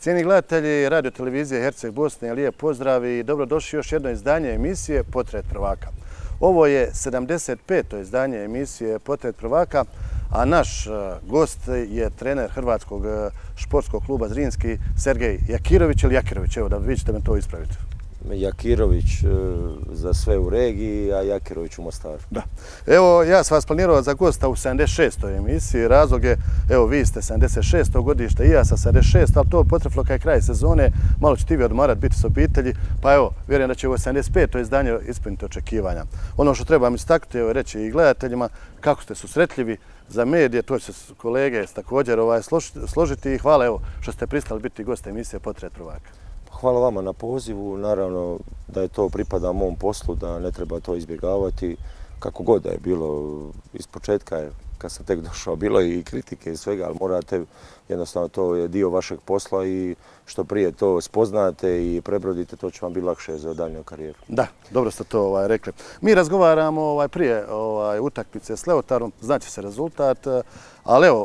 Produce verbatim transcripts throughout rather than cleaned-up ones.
Cijeni gledatelji radio televizije Herceg Bosne, lijep pozdrav i dobrodošli još jedno izdanje emisije Portret prvaka. Ovo je sedamdeset peto izdanje emisije Portret prvaka, a naš gost je trener Hrvatskog športskog kluba Zrinski, Sergej Jakirović ili Jakirović, evo da vi ćete me to ispraviti. Jakirović za sve u regiji, a Jakirović u Mostaru. Da. Evo, ja sam vas planirao za gosta u sedamdeset šestoj emisiji. Razlog je, evo, vi ste sedamdeset šesto godište i ja sam sedamdeset šest, ali to potrefilo kaj kraj sezone. Malo ćete vi odmarati, biti s obitelji, pa evo, vjerujem da će ovo sedamdeset peto izdanje ispuniti očekivanja. Ono što trebam istaknuti, evo, reći i gledateljima, kako ste susretljivi za medije, to će se kolege također ovaj, složiti i hvala evo što ste pristali biti gost emisije Portret prvaka. Hvala vama na pozivu, naravno da je to pripada mom poslu, da ne treba to izbjegavati. Kako god da je bilo, iz početka je, kad sam tek došao, bilo i kritike i svega, ali morate, jednostavno to je dio vašeg posla i što prije to spoznate i prebrodite, to će vam biti lakše za daljnju karijeru. Da, dobro ste to ovaj, rekli. Mi razgovaramo ovaj, prije ovaj, utakmice s Leotarom, znaće se rezultat, ali evo,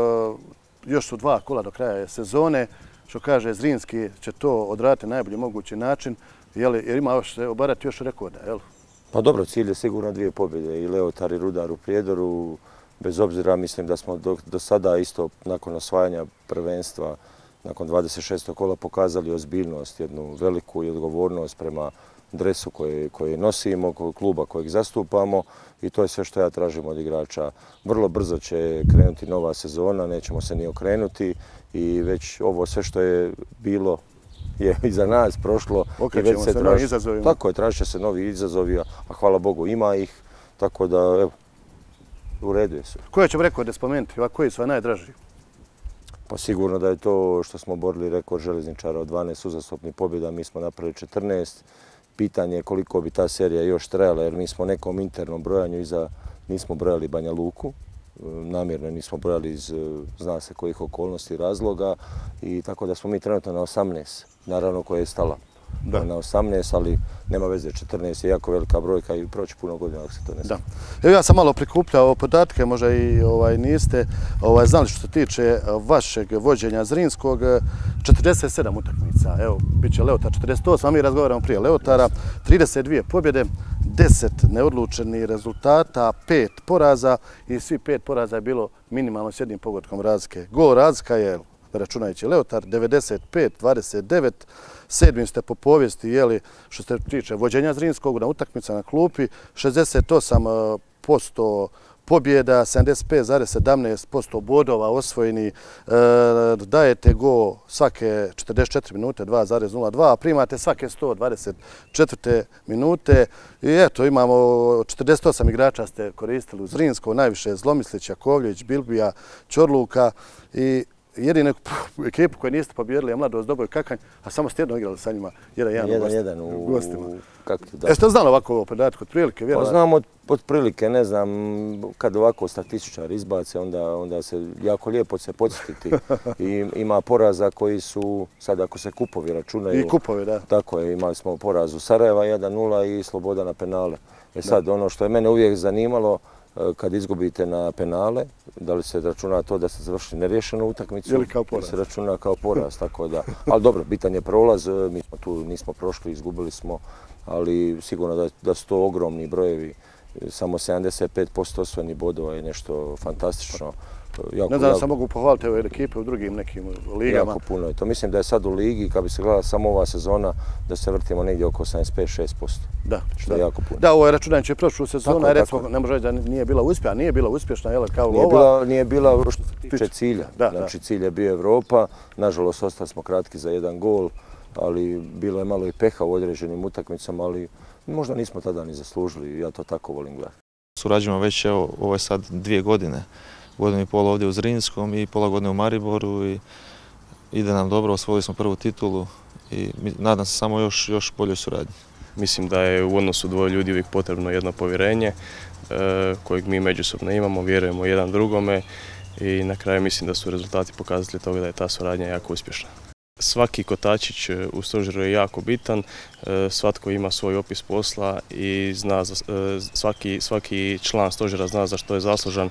još su dva kola do kraja sezone. Što kaže, Zrinski će to odraditi na najbolji mogući način, jer ima još obarati još rekorda, jel? Pa dobro, cilj je sigurno dvije pobjede, i Leotar i Rudar u Prijedoru. Bez obzira, mislim da smo do, do sada isto nakon osvajanja prvenstva, nakon dvadeset šestog kola pokazali ozbiljnost, jednu veliku i odgovornost prema dresu koje, koje nosimo, kluba kojeg zastupamo i to je sve što ja tražim od igrača. Vrlo brzo će krenuti nova sezona, nećemo se ni okrenuti i već ovo sve što je bilo je iza nas prošlo. Okrećemo se, se novi izazovima. Tako je, tražit će se novi izazovi, a hvala Bogu ima ih, tako da evo, u redu je sve. Koje ćemo rekorde spomenuti, a koji su najdraži? Pa sigurno da je to što smo borili rekord željezničara od dvanaest uzastopnih pobjeda, mi smo napravili četrnaest. Pitanje je koliko bi ta serija još trajala, jer mi smo nekom internom brojanju iza nismo brojali Banja Luku, namjerno nismo brojali iz zna se kojih okolnosti i razloga i tako da smo mi trenutno na osamnaest, naravno koja je stala. Da. Na osamnaest, ali nema veze, četrnaest je jako velika brojka i proći puno godina ako se to ne smije. Evo ja sam malo prikupljao podatke, možda i ovaj, niste ovaj, znali što se tiče vašeg vođenja Zrinskog, četrdeset sedam utakmica, evo, bit će Leotar četrdeset osam, a mi razgovaramo prije Leotara, trideset dvije pobjede, deset neodlučenih rezultata, pet poraza i svi pet poraza je bilo minimalno s jednim pogodkom razlike. Gol razlika je, računajući Leotar, devedeset pet dvadeset devet, sedmi ste po povijesti, jeli, što se tiče vođenja Zrinskog na utakmica na klupi, šezdeset osam posto pobjeda, sedamdeset pet zarez sedamnaest posto bodova osvojeni, e, dajete go svake četrdeset četiri minute dva zarez nula dva, a primate svake sto dvadeset četiri minute i eto imamo četrdeset osam igrača ste koristili u Zrinsko, najviše Zlomislić, Jakovljević, Bilbija, Ćorluka i jedinu ekipu koju niste pobjedili je Mladost Doboj Kakanj, a samo ste jedno igrali sa njima, jedan jedan, jedan u gostima. Jeste znali ovako ovo podatke od prilike? Pa znam od, od prilike, ne znam, kad ovako statističar izbace, onda, onda se jako lijepo se podsjetiti. I ima poraza koji su, sad ako se kupovi računaju. I kupovi, da. Tako je, imali smo poraz u Sarajeva jedan nula i Sloboda na penale. E sad, da. Ono što je mene uvijek zanimalo, kad izgubite na penale, da li se računa to da ste završili neriješenu utakmicu ili se računa kao poraz, tako da. Ali dobro, bitan je prolaz, mi smo tu nismo prošli, izgubili smo, ali sigurno da, da su to ogromni brojevi, samo sedamdeset pet posto osvojenih bodova je nešto fantastično. Jako, ne znam da sam mogu pohvaliti ove ekipe u drugim nekim ligama. Jako puno je to. Mislim da je sad u ligi, kad bi se gledala samo ova sezona, da se vrtimo negdje oko sedamdeset pet do šezdeset posto. Da, što je jako puno. Da, ovo je računajući prošlu sezonu, a recimo ne može reći da nije bila uspješna, nije bila uspješna, jel, kao nije ova. Bila, nije bila što se tiče cilja. Da, znači da. Cilj je bio Evropa, nažalost ostali smo kratki za jedan gol, ali bilo je malo i peha u određenim utakmicama, ali možda nismo tada ni zaslužili, ja to tako volim gledati. Surađujemo već, evo, ovo je sad dvije godine. Godinu i pola ovdje u Zrinskom i pola godine u Mariboru i ide nam dobro, osvojili smo prvu titulu i nadam se samo još, još boljoj suradnji. Mislim da je u odnosu dvoje ljudi uvijek potrebno jedno povjerenje e, kojeg mi međusobno imamo, vjerujemo jedan drugome i na kraju mislim da su rezultati pokazatelji toga da je ta suradnja jako uspješna. Svaki kotačić u stožeru je jako bitan, svatko ima svoj opis posla i zna, svaki, svaki član stožera zna za što je zaslužan.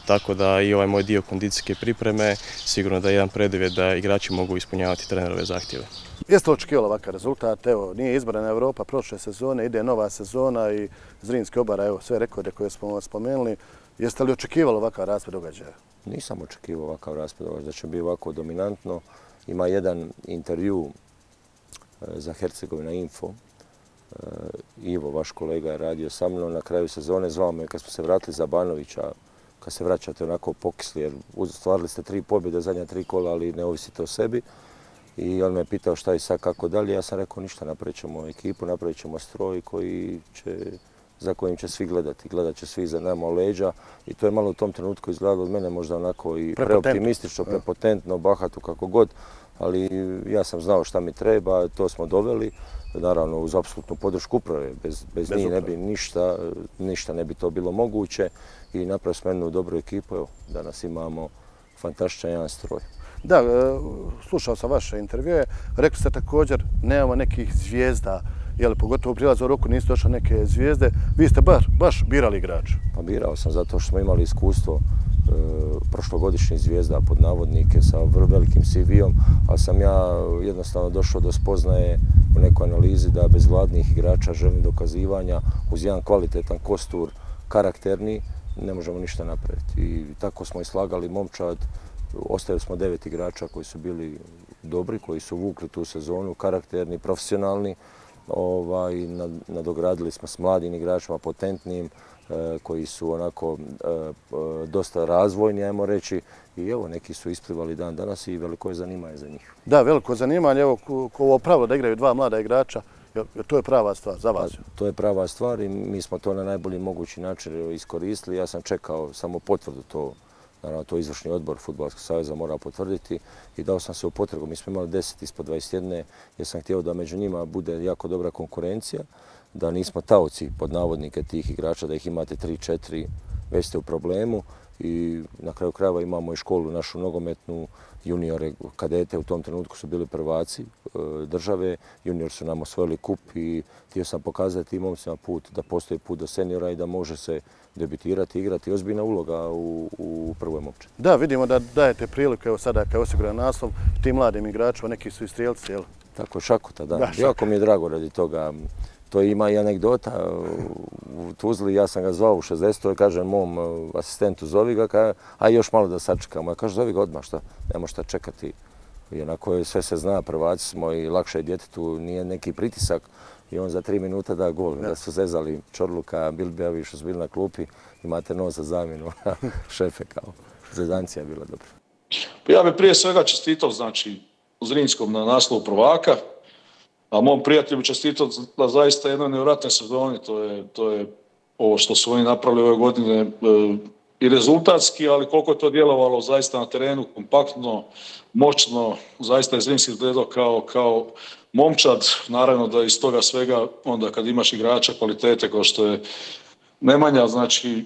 tako da i ovaj moj dio kondicijske pripreme sigurno da je jedan preduvjet da igrači mogu ispunjavati trenerove zahtjeve. Jeste li očekivali ovakav rezultat? Evo, nije izbrana Europa prošle sezone, ide nova sezona i Zrinski obara, evo, sve rekorde koje smo spomenuli. Jeste li očekivali ovakav raspad događaja? Nisam očekivao ovakav raspad događaja, da će biti ovako dominantno. Ima jedan intervju za Hercegovina Info. Ivo, vaš kolega, je radio sa mnom na kraju sezone, zvao me kad smo se vratili za Banovića, kad se vraćate onako pokisli, jer ostvarili ste tri pobjede, zadnja tri kola, ali ne ovisite o sebi. I on me pitao šta je sad, kako dalje. Ja sam rekao ništa, napravit ćemo ekipu, napravit ćemo stroj koji će, za kojim će svi gledati. Gledat će svi za nama leđa i to je malo u tom trenutku izgledalo od mene možda onako i preoptimistično, prepotentno, bahato, kako god. Ali ja sam znao šta mi treba, to smo doveli. Naravno, uz apsolutnu podršku uprave, bez, bez, bez njih ne bi ništa, ništa ne bi to bilo moguće i napravili smo jednu dobru ekipu. Evo, danas imamo fantastičan jedan stroj. Da, slušao sam vaše intervjue, rekli ste također nemamo nekih zvijezda, jel, pogotovo u prilazu roku niste došli neke zvijezde. Vi ste baš, baš birali igrača. Pa birao sam zato što smo imali iskustvo e, prošlogodišnjih zvijezda pod navodnike sa velikim C V-om, ali sam ja jednostavno došao do spoznaje u nekoj analizi da bez gladnih igrača želim dokazivanja uz jedan kvalitetan kostur, karakterni, ne možemo ništa napraviti. I tako smo i slagali momčad. Ostavili smo devet igrača koji su bili dobri, koji su vukli tu sezonu, karakterni, profesionalni. Ovaj, nadogradili smo s mladim igračima, potentnim, e, koji su onako e, dosta razvojni, ajmo reći. I evo, neki su isplivali dan danas i veliko je zanimanje za njih. Da, veliko zanimanje. Evo, ovo pravilo da igraju dva mlada igrača, to je prava stvar za vas. Pa, to je prava stvar i mi smo to na najbolji mogući način iskoristili. Ja sam čekao samo potvrdu to. Naravno, to izvršni odbor Fudbalskog saveza mora potvrditi i dao sam se u potrebu. Mi smo imali deset ispod dvadeset jedan jer sam htio da među njima bude jako dobra konkurencija, da nismo taoci pod navodnike tih igrača, da ih imate tri četiri, već ste u problemu i na kraju krajeva imamo i školu našu nogometnu, juniore, kadete u tom trenutku su bili prvaci države, junior su nam osvojili kup i htio sam pokazati tim momcima put, da postoji put do seniora i da može se debitirati, igrati, ozbiljna uloga u, u prvoj momčadi. Da, vidimo da dajete priliku, evo sada kad je osiguran naslov, tim mladim igračima, neki su i strijelci, jel? Tako, šakota, da. da jako mi je drago radi toga. To ima i anegdota u Tuzli, ja sam ga zvao u šezdesetoj, kažem mom asistentu zovi ga, a još malo da sačekamo. Ja kažem zovi ga odmah, šta, nema šta čekati. I onako sve se zna, prvaci smo i lakše je djetetu, nije neki pritisak. I on za tri minuta da gol, da su zezali Čorluka, Bilbejavi što su bili na klupi, imate nos za zamjenu, šefe kao. Zezancija je bila dobra. Ja bih prije svega čestitao, znači, Zrinskom na naslovu prvaka, a mom prijatelju čestitao da zaista jednoj nevjerojatnoj sezoni, to je, to je ovo što su oni napravili ove godine e, i rezultatski, ali koliko je to djelovalo zaista na terenu, kompaktno, moćno, zaista je Zrinski izgledao kao, kao momčad, naravno da iz toga svega, onda kad imaš igrača kvalitete kao što je Nemanja, znači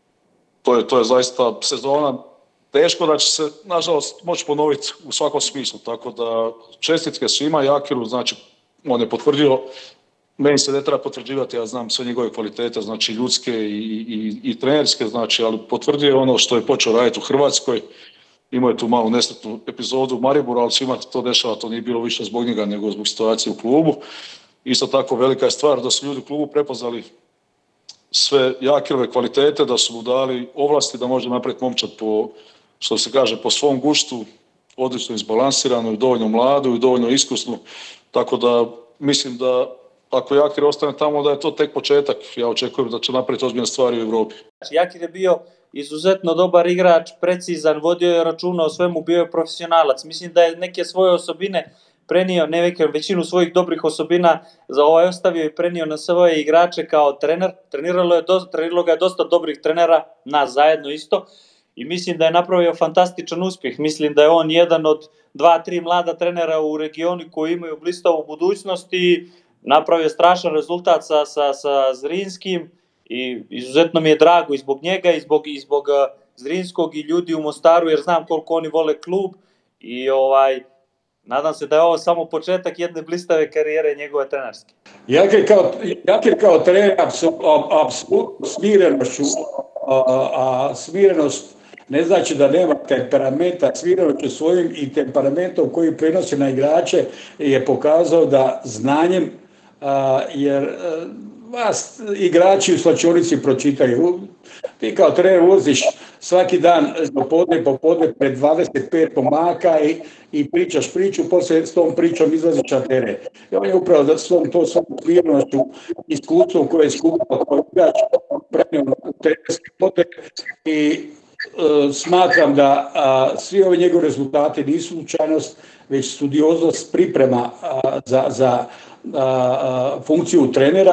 to je, to je zaista sezona teško da će se, nažalost, moći ponoviti u svakom smislu, tako da čestitke svima, Jakiru, znači on je potvrdio, meni se ne treba potvrđivati, ja znam sve njegove kvalitete, znači ljudske i, i, i trenerske, znači, ali potvrdio ono što je počeo raditi u Hrvatskoj. Imao je tu malu nesretnu epizodu u Mariboru, ali svima to dešava, to nije bilo više zbog njega nego zbog situacije u klubu. Isto tako velika je stvar da su ljudi u klubu prepoznali sve Jakirove kvalitete, da su mu dali ovlasti da može napraviti momčad po, što se kaže, po svom guštu, odlično izbalansirano i dovoljno mladu i dovoljno iskusnu. Tako da mislim da ako Jakir ostane tamo da je to tek početak. Ja očekujem da će napraviti ozbiljne stvari u Europi. Jakir je bio izuzetno dobar igrač, precizan, vodio je računa o svemu, bio je profesionalac. Mislim da je neke svoje osobine prenio, ne neke, većinu svojih dobrih osobina za ovaj ostavio i prenio na svoje igrače kao trener. Treniralo, je do, treniralo ga je dosta dobrih trenera, nas zajedno isto. I mislim da je napravio fantastičan uspjeh. Mislim da je on jedan od dva, tri mlada trenera u regionu koji imaju blistavu budućnost i napravio strašan rezultat sa, sa, sa Zrinskim i izuzetno mi je drago i zbog njega i zbog, i zbog Zrinskog i ljudi u Mostaru jer znam koliko oni vole klub i ovaj, nadam se da je ovo samo početak jedne blistave karijere njegove trenerske. Jakir kao, Jakir kao trener apsolutno smirenošću, a, a smirenost ne znači da nema temperamenta, svirajući svojim i temperamentom koji prenosi na igrače je pokazao da znanjem, a, jer a, vas igrači u slačionici pročitaju. Ti kao trener voziš svaki dan popodne, popodne pred dvadeset pet pomaka i, i pričaš priču, poslije s tom pričom izlaziš na teren. I on je upravo da svom to svom uspješnošću, iskustvom koje je skupao kao igrač, prenio u trenerske pote i e, smatram da a, svi ovi njegovi rezultati nisu slučajnost, već studioznost priprema a, za, za a, a, funkciju trenera.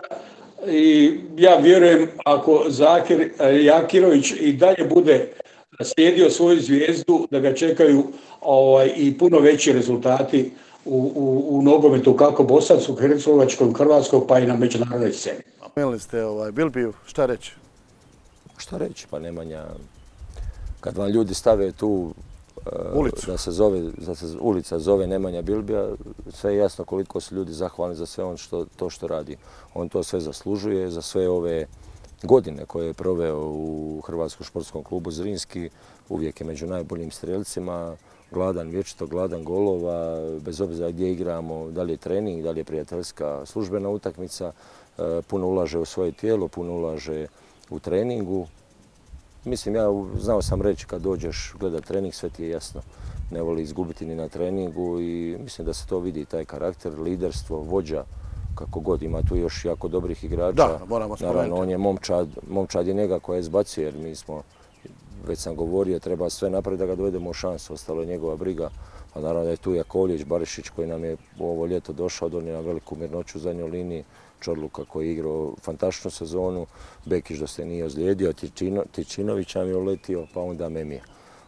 I ja vjerujem ako Zakir Jakirović i dalje bude slijedio svoju zvijezdu da ga čekaju ovaj, i puno veći rezultati u, u, u nogometu kako bosanskom, hercegovačkom, hrvatskom pa i na međunarodnoj sceni. Spomenuli ste ovaj, Bilbiju, šta reći? Šta reći, pa Nemanja, kad vam ljudi stave tu Ulicu. da se zove, da se ulica zove Nemanja Bilbija, sve je jasno koliko su ljudi zahvalni za sve on što, to što radi. On to sve zaslužuje, za sve ove godine koje je proveo u Hrvatskom športskom klubu Zrinski, uvijek je među najboljim strelcima, gladan, vječito gladan golova, bez obzira gdje igramo, da li je trening, da li je prijateljska službena utakmica, puno ulaže u svoje tijelo, puno ulaže u treningu. Mislim, ja znao sam reći kad dođeš gledat trening, sve ti je jasno. Ne voli izgubiti ni na treningu i mislim da se to vidi, taj karakter, liderstvo, vođa, kako god ima tu još jako dobrih igrača. Da, moramo spomenuti. Naravno, on je momčad, momčad je njega koja je izbacio jer mi smo, već sam govorio, treba sve napraviti da ga dovedemo u šansu, ostalo je njegova briga. A naravno da je tu Jakovljević, Barišić koji nam je u ovo ljeto došao, donio nam veliku mirnoću u zadnjoj liniji, Čorluka koji je igrao fantastičnu sezonu, Bekić da se nije ozlijedio, Tičino, Tičinović nam je uletio, pa onda Memija.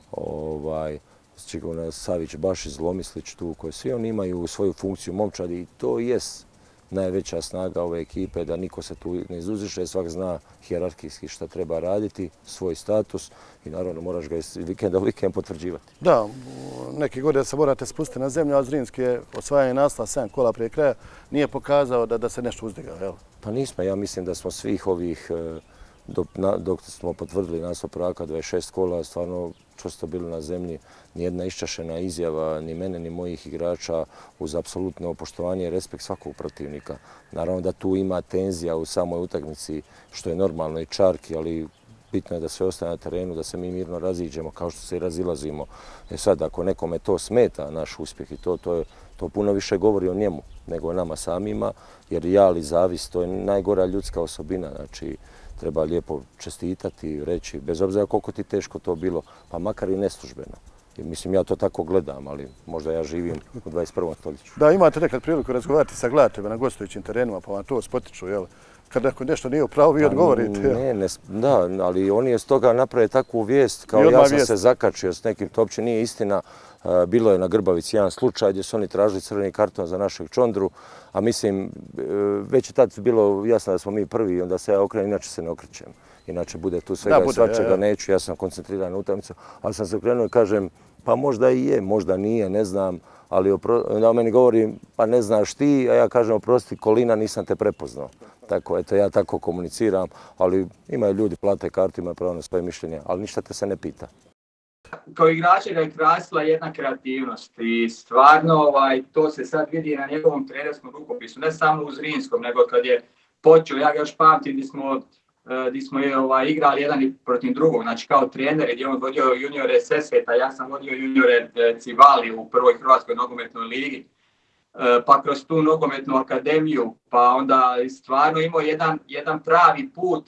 Ovaj, sigurno Savić, Bašić, Zlomislić tu, koji svi oni imaju svoju funkciju momčadi i to jest najveća snaga ove ekipe, da niko se tu ne izuziše, svak zna hijerarhijski šta treba raditi, svoj status i naravno moraš ga iz vikenda u vikend potvrđivati. Da, neke godine se morate spustiti na zemlju, a Zrinski je osvajanje naslova sedam kola prije kraja, nije pokazao da, da se nešto uzdigao, jel? Pa nismo, ja mislim da smo svih ovih, dok, na, dok smo potvrdili naslov prvaka dvadeset šest kola, stvarno čvrsto bili na zemlji, nijedna iščašena izjava, ni mene, ni mojih igrača, uz apsolutno poštovanje i respekt svakog protivnika. Naravno da tu ima tenzija u samoj utakmici, što je normalno i čarki, ali bitno je da sve ostane na terenu, da se mi mirno raziđemo kao što se i razilazimo. E sad, ako nekome to smeta, naš uspjeh i to, to, je, to puno više govori o njemu nego o nama samima, jer jal i zavis, to je najgora ljudska osobina. Znači, treba lijepo čestitati, reći, bez obzira koliko ti teško to bilo, pa makar i neslužbeno. I mislim, ja to tako gledam, ali možda ja živim u dvadeset prvom stoljeću. Da, imate nekad priliku razgovarati sa gledateljima na gostujućim terenima, pa vam to spotiču, jel? Kad neko nešto nije upravo, vi odgovorite. Ne, ne, da, ali oni je s toga naprave takvu vijest, kao ja sam vijest. se zakačio s nekim, to uopće nije istina. Bilo je na Grbavici jedan slučaj gdje su oni tražili crveni karton za našeg Čondru, a mislim, već je tad bilo jasno da smo mi prvi i onda se ja okrenem, inače se ne okrećem. Inače bude tu svega da, bude, i svačega, ja, ja. neću, ja sam koncentriran na utakmicu, ali sam se okrenuo i kažem, pa možda i je, možda nije, ne znam, ali opro... onda on meni govori, pa ne znaš ti, a ja kažem, oprosti, Kolina, nisam te prepoznao. Tako, eto, ja tako komuniciram, ali imaju ljudi, plate kartu, imaju pravo na svoje mišljenje, ali ništa te se ne pita. Kao igrača ga je krasila jedna kreativnost i stvarno ovaj, to se sad vidi na njegovom trenerskom rukopisu, ne samo u Zrinskom, nego kad je počeo, ja ga još pamtim gdje smo, gdje smo ovaj, igrali jedan protiv drugog, znači kao trener, gdje on vodio juniore Sesveta, ja sam vodio juniore Civali u prvoj Hrvatskoj nogometnoj ligi, pa kroz tu nogometnu akademiju, pa onda stvarno imao jedan, jedan pravi put,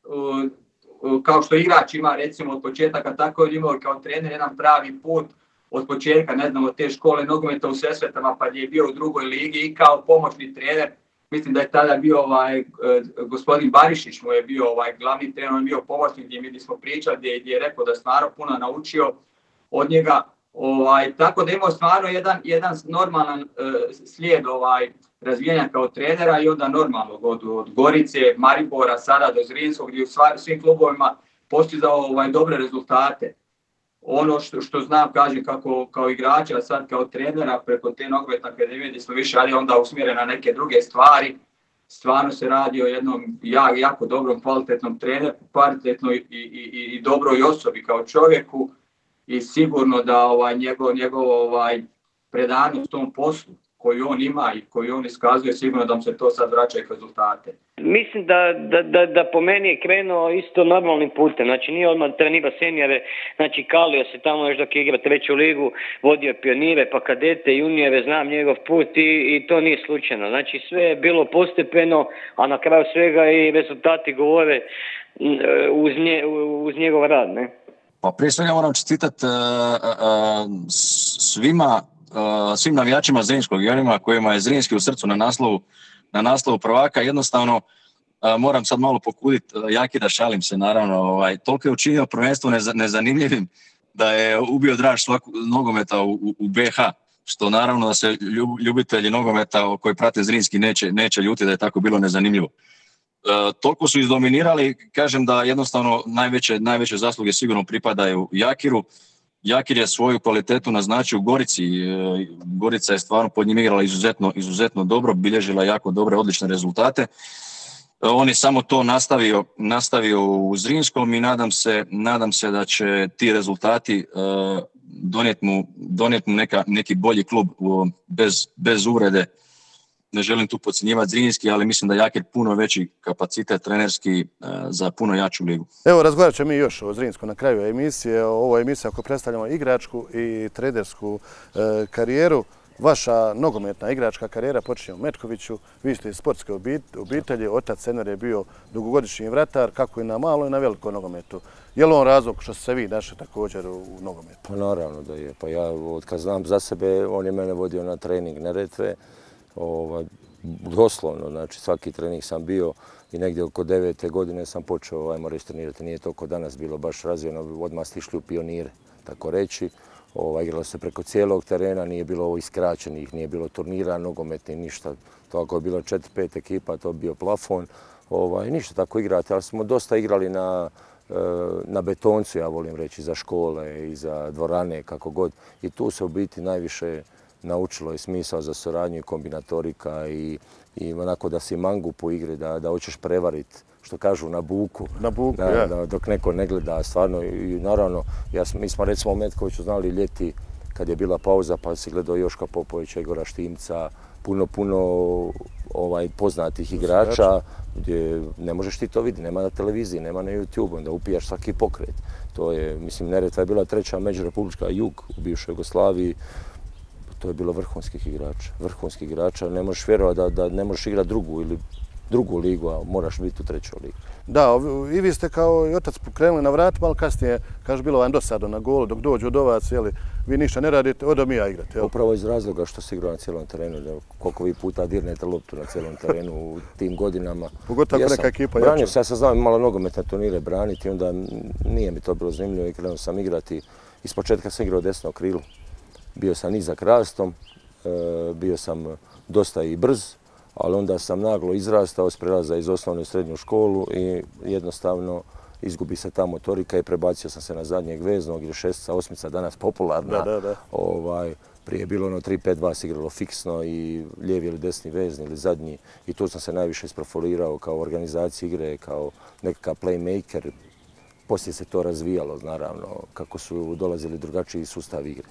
kao što igrač ima recimo od početaka, tako je imao kao trener jedan pravi put od početka, ne znam, od te škole nogometa u Sesvetama, pa je bio u drugoj ligi i kao pomoćni trener. Mislim da je tada bio ovaj, gospodin Barišić, mu je bio ovaj, glavni trener, on je bio pomoćnik gdje mi smo pričali, gdje, gdje je rekao da stvarno puno naučio od njega. Ovaj, tako da imao stvarno jedan, jedan normalan uh, slijed ovaj, razvijanja kao trenera i onda normalnog od, od Gorice, Maribora, sada do Zrinskog, gdje u sva, svim klubovima postizao ovaj, dobre rezultate. Ono što, što znam, kažem, kako, kao igrača, a sad kao trenera preko te nogometne akademije gdje smo više ali onda usmjereni na neke druge stvari, stvarno se radi o jednom jako dobrom, kvalitetnom treneru, kvalitetnoj i, i, i dobroj osobi kao čovjeku i sigurno da ovaj, njegov, njegov ovaj, predanost tom poslu koju on ima i koju on iskazuje, sigurno da mu se to sad vraća i rezultate. Mislim da, da, da, da po meni je krenuo isto normalnim putem, znači nije odmah trenirao senijore, znači kalio se tamo još dok je igra treću ligu, vodio pionire, pa kadete, juniore, znam njegov put i, i to nije slučajno. Znači sve je bilo postepeno, a na kraju svega i rezultati govore uz, nje, uz njegov rad. Ne? Pa prije svega moram čestitati uh, uh, svima, uh, svim navijačima Zrinskog i onima kojima je Zrinski u srcu na naslovu na naslovu prvaka. Jednostavno uh, moram sad malo pokuditi uh, Jakira, šalim se naravno, ovaj, toliko je učinio prvenstvo neza, nezanimljivim da je ubio draž svaku nogometa u, u, u B H, što naravno da se ljubitelji nogometa koji prate Zrinski neće, neće ljuti da je tako bilo nezanimljivo. Uh, toliko su izdominirali, kažem da jednostavno najveće, najveće zasluge sigurno pripadaju Jakiru. Jakir je svoju kvalitetu naznačio u Gorici. Uh, Gorica je stvarno pod njim igrala izuzetno, izuzetno dobro, bilježila jako dobre, odlične rezultate. Uh, on je samo to nastavio, nastavio u Zrinskom i nadam se, nadam se da će ti rezultati uh, donijeti mu, donijet mu neka, neki bolji klub uh, bez, bez uvrede. Ne želim tu podcjenjivati Zrinski, ali mislim da Jakir puno veći kapacitet trenerski uh, za puno jaču ligu. Evo, razgovarat ćemo mi još o Zrinsku na kraju emisije. Ovo je emisija ako predstavljamo igračku i trenersku uh, karijeru. Vaša nogometna igračka karijera počinje u Metkoviću. Vi ste iz sportske obitelji, otac Enver je bio dugogodišnji vratar, kako i na malo i na veliko nogometu. Je li on razlog što ste se vi našli također u nogometu? Pa naravno da je. Pa ja od kad znam za sebe, on je mene vodio na trening Neretve. Ovaj, doslovno, znači svaki trening sam bio i negdje oko devete godine sam počeo, ajmo reći, trenirati. Nije to kod danas bilo baš razvijeno, odmah ste išli u pionire, tako reći. Ovaj, igralo se preko cijelog terena, nije bilo ovo iskraćenih, nije bilo turnira, nogometni, ništa. To ako je bilo četiri pet ekipa, to je bio plafon. Ovaj, ništa tako igrati, ali smo dosta igrali na, na betoncu, ja volim reći, za škole i za dvorane, kako god. I tu se u biti najviše naučilo i smisao za suradnju i kombinatorika i, i onako da si mangup u igri, da, da hoćeš prevariti, što kažu, na buku. Na buku, da, ja. Da, dok neko ne gleda, stvarno. I naravno, ja, mi smo recimo u Metkoviću znali ljeti kad je bila pauza, pa si gledao Joška Popovića, Igora Štimca, puno, puno ovaj, poznatih igrača, gdje ne možeš ti to vidjeti, nema na televiziji, nema na YouTube, onda upijaš svaki pokret. To je, mislim, Neretva je bila treća međurepublička jug u bivšoj Jugoslaviji. To je bilo vrhunskih igrača, vrhunskih igrača. Ne možeš vjerovati da, da ne možeš igrati drugu ili drugu ligu, a moraš biti u trećoj ligi. Da, i vi ste kao i otac pokrenuli na vratima, ali kasnije, kaže, bilo vam dosadno na golu, dok dođu od ovac, jeli, vi ništa ne radite, odo mi ja igrate. Jel? Upravo iz razloga što se igra na cijelom terenu, da koliko vi puta dirnete loptu na cijelom terenu u tim godinama. Pogotovo ako neka ekipa jača. Branio se, ja sam znao malo nogometne turnire braniti, onda nije mi to bilo zanimljivo i krenuo sam igrati. Iz početka sam igrao desno krilo. Bio sam nizak rastom, bio sam dosta i brz, ali onda sam naglo izrastao s prelaza iz osnovne u srednju školu i jednostavno izgubi se ta motorika i prebacio sam se na zadnjeg veznog ili šestica, osmica, danas popularna. Da, da, da. Ovaj, prije je bilo ono tri pet dva se igralo fiksno i lijevi ili desni vezni ili zadnji i tu sam se najviše isprofilirao kao organizaciji igre, kao nekakav playmaker. Poslije se to razvijalo, naravno, kako su dolazili drugačiji sustav igre.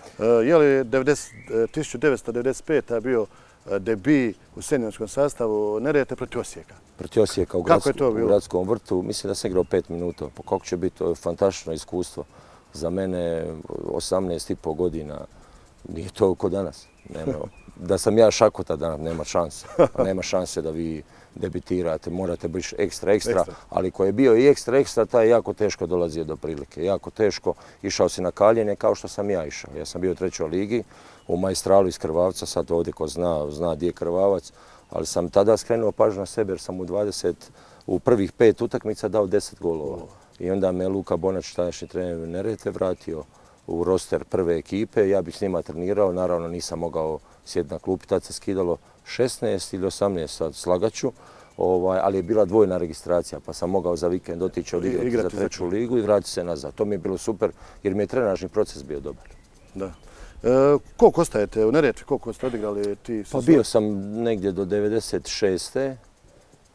Je li tisuću devetsto devedeset pete. bio debi u seniorskom sastavu Neretve protiv Osijeka? Protiv Osijeka u, gradsko, u gradskom vrtu. Mislim da sam igrao pet minuta. Pa kako će biti, to je fantastično iskustvo. Za mene osamnaest i pol godina nije to ko danas. Nema, da sam ja Šakota danas, nema šanse. Nema šanse da vi debitirate, morate biti ekstra, ekstra, ekstra, ali ko je bio i ekstra, ekstra, taj je jako teško dolazio do prilike. Jako teško, išao si na kaljenje kao što sam ja išao. Ja sam bio u trećoj ligi, u Majstralu iz Krvavca, sad ovdje ko zna, zna gdje je Krvavac, ali sam tada skrenuo pažnju na sebe jer sam u dvadeset, u prvih pet utakmica dao deset golova. I onda me Luka Bonač, tadašnji trener Neretve, vratio u roster prve ekipe, ja bih s njima trenirao, naravno nisam mogao sjediti na klupi, tad se skidalo šesnaest ili osamnaest, sad slagaću, ovaj, ali je bila dvojna registracija, pa sam mogao za vikend otići odigrati za treću ligu i vratiti se nazad. To mi je bilo super jer mi je trenažni proces bio dobar. Da. E, koliko ostajete u Neretvi, koliko ste odigrali ti sezoni? Pa bio sam negdje do devedeset šeste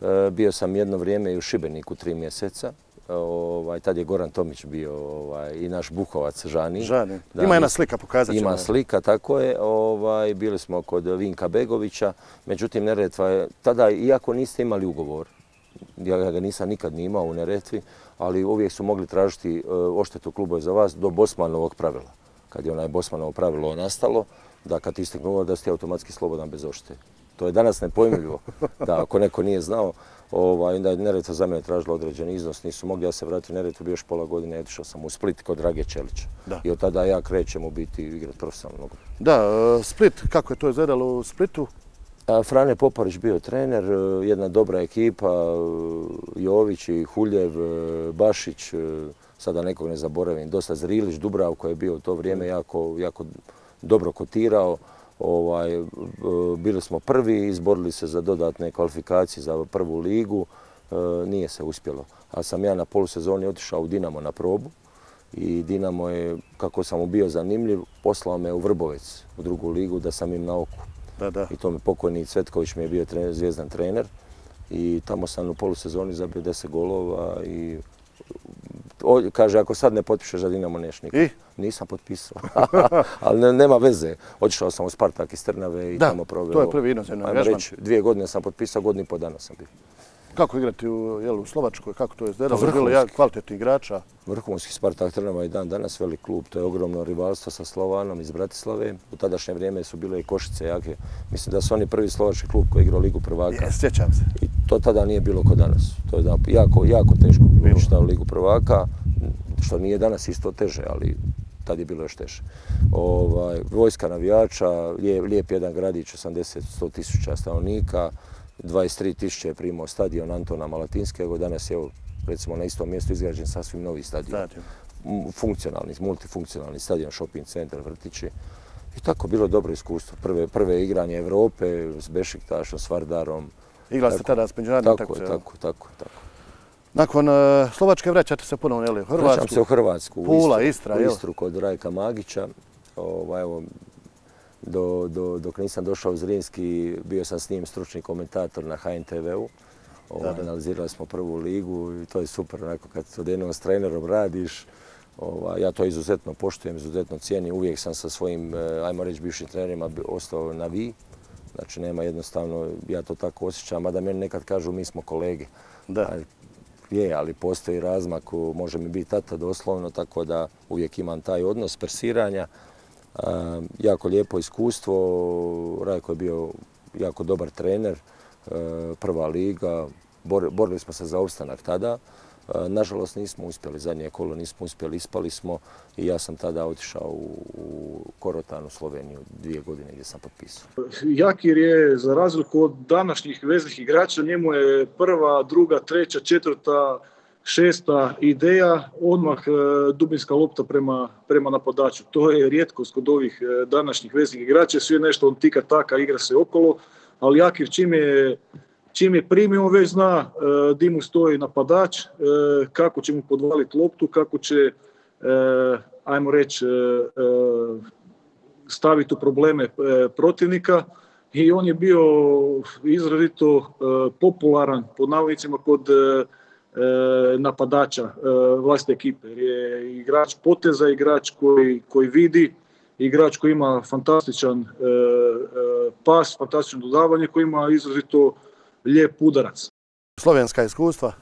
Bio sam jedno vrijeme i u Šibeniku tri mjeseca. Ovaj, tad je Goran Tomić bio ovaj, i naš Bukovac Žani. Žani. Da, ima jedna slika, pokazat ćemo. Ima slika, tako je. Ovaj, bili smo kod Vinka Begovića, međutim Neretva je, tada, iako niste imali ugovor, ja ga nisam nikad ni imao u Neretvi, ali uvijek su mogli tražiti odštetu klubova za vas do Bosmanovog pravila. Kad je onaj Bosmanovo pravilo nastalo, da kad istekne ugovor da ste automatski slobodan bez odštete. To je danas nepojmljivo, da ako neko nije znao, ovaj, onda je Neretva za mene tražila određen iznos, nisu mogli, ja se vratiti u Neretvu, bio još pola godine, otišao sam u Split kod Drage Čelića. Da. I od tada ja krećem u biti igrati profesionalno nogomet. Da, Split, kako je to izgledalo u Splitu? Frane Poparić bio trener, jedna dobra ekipa, Jović i Huljev, Bašić, sada nekog ne zaboravim, dosta Zrilić, Dubravko je bio u to vrijeme jako, jako dobro kotirao. Ovaj, bili smo prvi, izborili se za dodatne kvalifikacije za prvu ligu, e, nije se uspjelo. Ali sam ja na polusezoni otišao u Dinamo na probu i Dinamo je, kako sam mu bio zanimljiv, poslao me u Vrbovec, u drugu ligu, da sam im na oku. Da, da. I to mi pokojni Cvetković mi je bio trener, zvijezdan trener i tamo sam u polusezoni zabio deset golova i o, kaže, ako sad ne potpišeš za Dinamo neš nikad. I? Nisam potpisao, ali ne, nema veze. Otišao sam u Spartak iz Trnave i da, tamo proveo. To je prvi inozemni angažman. Reći, dvije godine sam potpisao, godinu i po dana sam bio. Kako igrati u, jel, u Slovačkoj, kako to je izgledalo? Pa bilo je kvalitetni igrača. Vrhunski Spartak Trnava i dan danas velik klub. To je ogromno rivalstvo sa Slovanom iz Bratislave. U tadašnje vrijeme su bile i Košice jake. Mislim da su oni prvi slovački klub koji je igrao Ligu prvaka. Je, sjećam se. I to tada nije bilo kod danas. To je jako, jako teško bilo šta u Ligu prvaka, što nije danas isto teže, ali tad je bilo još teže. Ovaj, vojska navijača, lijep, lijep jedan gradić, osamdeset do sto tisuća stanovnika, dvadeset tri tisuće je primao stadion Antona Malatinskog, danas je recimo na istom mjestu izgrađen sasvim novi stadion. stadion. Funkcionalni, multifunkcionalni stadion, shopping centar, vrtići. I tako bilo dobro iskustvo. Prve, prve igranje Evrope s Bešiktašom, s Vardarom. Igrali ste tada s međunarodnim tako, tako, tako, tako, tako. Nakon uh, Slovačke vraćate se ponovno u Hrvatsku? Vraćam se u Hrvatsku, Pula, u Istru, Istra, u Istru kod Rajka Magića. Ovaj, evo, do, do, dok nisam došao u Zrinski, bio sam s njim stručni komentator na H N T V-u. Ovaj, analizirali smo prvu ligu i to je super, onako kad odjednom s trenerom radiš. Ovaj, ja to izuzetno poštujem, izuzetno cijenim. Uvijek sam sa svojim, ajmo reći, bivšim trenerima ostao na vi. Znači nema jednostavno, ja to tako osjećam, mada meni nekad kažu mi smo kolege. Da. Ali, je, ali postoji razmak, može mi biti tata doslovno, tako da uvijek imam taj odnos persiranja. E, jako lijepo iskustvo, Rajko je bio jako dobar trener, e, prva liga, Bor, borili smo se za opstanak tada. E, nažalost nismo uspjeli, zadnje kolo nismo uspjeli, ispali smo i ja sam tada otišao u, u Korotan u Sloveniju dvije godine gdje sam potpisao. Jakir je, za razliku od današnjih veznih igrača, njemu je prva, druga, treća, četvrta, šesta ideja, odmah e, dubinska lopta prema, prema napadaču. To je rijetkost kod ovih e, današnjih veznih igrača, svi nešto on tika taka, igra se okolo, ali Jakir čim je, čim je primio, već zna e, di mu stoji napadač, e, kako će mu podvaliti loptu, kako će, e, ajmo reći, e, e, staviti u probleme e, protivnika. I on je bio izrazito e, popularan, pod navodnicima, kod e, napadača e, vlastne ekipe. Jer je igrač poteza, igrač koji, koji vidi, igrač koji ima fantastičan e, e, pas, fantastično dodavanje, koji ima izrazito lijep udarac. Slovenska iskustva?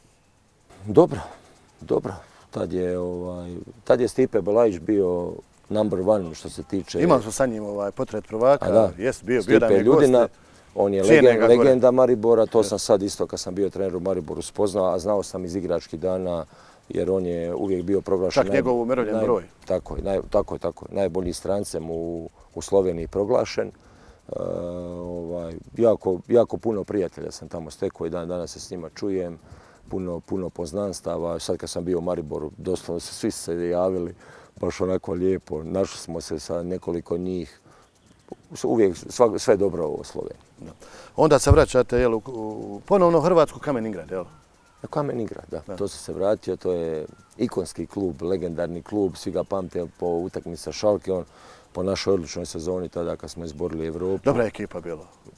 Dobro, dobro. Tad je, ovaj, tad je Stipe Belajić bio number one što se tiče... Imali smo sa njim ovaj, portret prvaka, A da, jest bio, bio Stipe da mi je Ljudina, goste. On je legenda, legenda Maribora, to sam sad isto kad sam bio trener u Mariboru spoznao, a znao sam iz igračkih dana jer on je uvijek bio proglašen... Čak njegov umirovljen naj, broj. Tako je, naj, tako je, tako je. Najbolji strancem u, u Sloveniji proglašen. E, ovaj, jako, jako puno prijatelja sam tamo stekao i dan danas se s njima čujem. Puno, puno poznanstava. Sad kad sam bio u Mariboru, doslovno se svi se javili, baš onako lijepo. Našli smo se sa nekoliko njih. Uvijek sve, sve dobro u Sloveniji. Da. Onda se vraćate jel, u, u ponovno Hrvatsku Kamen-Ingrad, jel? Kamen-Ingrad, da. da. To sam se vratio, to je ikonski klub, legendarni klub, svi ga pamte po utakmici sa Schalke, on po našoj odličnoj sezoni tada kad smo izborili Evropu. Dobra ekipa bila.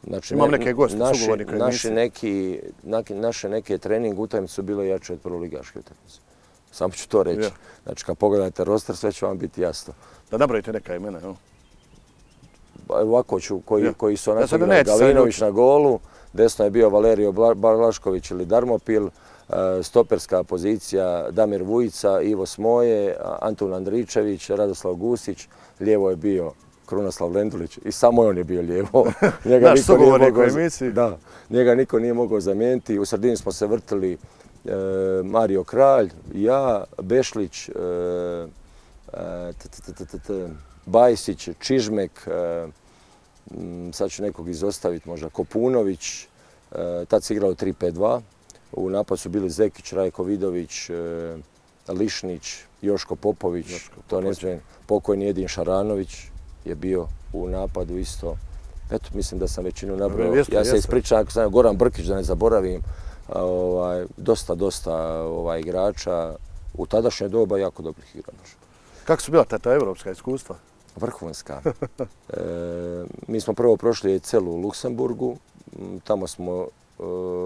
Znači, Imam neke goste, naši, sugovornike u naši emisiji. neki, naki- naše neke trening utakmice su bile jače od prvoligaške utakmice. Samo ću to reći. Ja. Znači, kad pogledate roster, sve će vam biti jasno. Da nabrojite neka imena, jel? Ba, Ovako ću, koji, Ja. koji su Ja onako sad igrali. neću sad Galinović ići. na golu, desno je bio Valerio Bla- Balašković ili Darmopil, e, stoperska pozicija Damir Vujica, Ivo Smoje, Antun Andričević, Radoslav Gusić, lijevo je bio Krunoslav Lendulić i samo on je bio lijevo. Njega Naš niko nije sugovornik u mogao- emisiji. Da, njega niko nije mogao zamijeniti. U sredini smo se vrtili e, Mario Kralj, ja, Bešlić, e, e, t- t- t- t- t- Bajsić, Čižmek, e, m, sad ću nekog izostaviti, možda Kopunović, e, tad se igralo tri pet dva. U napadu su bili Zekić, Rajko Vidović, e, Lišnić, Joško Popović, to ne znam, pokojni Edin Šaranović je bio u napadu isto. Eto, mislim da sam većinu nabrojao. Jeste, Ja se jeste. ispričam, ako sam Goran Brkić, da ne zaboravim, a, ovaj, dosta, dosta ovaj, igrača u tadašnje doba jako dobrih igrača. Kako su bila ta, ta evropska iskustva? Vrhunska. E, mi smo prvo prošli celu u Luksemburgu, m, tamo smo e,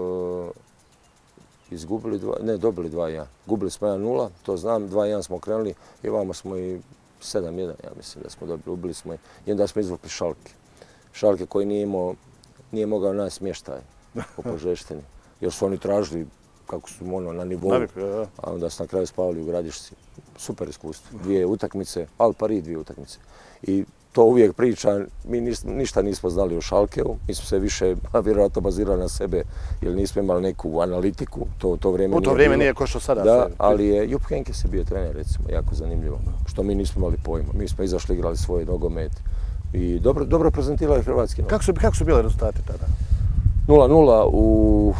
izgubili dva, ne, dobili dva jedan. Gubili smo jedan nula, to znam, dva jedan smo krenuli i ovamo smo i sedam jedan, ja mislim da smo dobili, ubili smo i, i onda smo izvukli Šalke. Šalke koji nije imao, nije mogao naći smještaj u Požeštini, jer su oni tražili kako su ono na nivou, Naviku, ja. a onda su na kraju spavali u Gradišci. Super iskustvo. Dvije utakmice, Al Pari dvije utakmice. I to uvijek pričam, mi niš- ništa nismo znali o Šalkeu, mi smo se više vjerojatno bazirali na sebe jer nismo imali neku analitiku, to, to vrijeme U to nije vrijeme bilo. nije ko što sada. Da, se- ali je Jupp Heynckes je bio trener, recimo, jako zanimljivo, što mi nismo imali pojma. Mi smo izašli, igrali svoj nogomet i dobro, dobro prezentirali hrvatski nogomet. Kako su, kako su bile rezultati tada? nula nula u,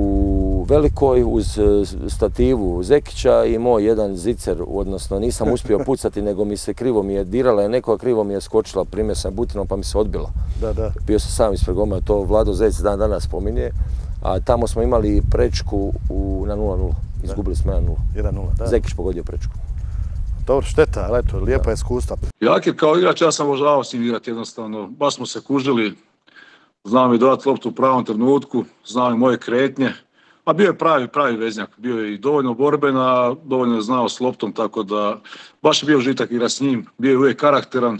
u Velikoj uz e, stativu Zekića i moj jedan zicer, odnosno nisam uspio pucati, nego mi se krivo mi je dirala, je neko krivo mi je skočila, primio sam butinom pa mi se odbila. Da, da. Bio sam sam ispred goma, to Vlado Zec dan danas spominje, a tamo smo imali prečku u, na nula nula, izgubili smo jedan nula. jedan nula, da. Zekić pogodio prečku. Dobro, šteta, ali eto, lijepa iskustva. Jakir kao igrač, ja sam obožavao s njim igrati jednostavno. Baš smo se kužili, znao mi dodati loptu u pravom trenutku, znao mi moje kretnje. A bio je pravi, pravi veznjak, bio je i dovoljno borben, a dovoljno je znao s loptom, tako da baš je bio užitak igrati s njim. Bio je uvijek karakteran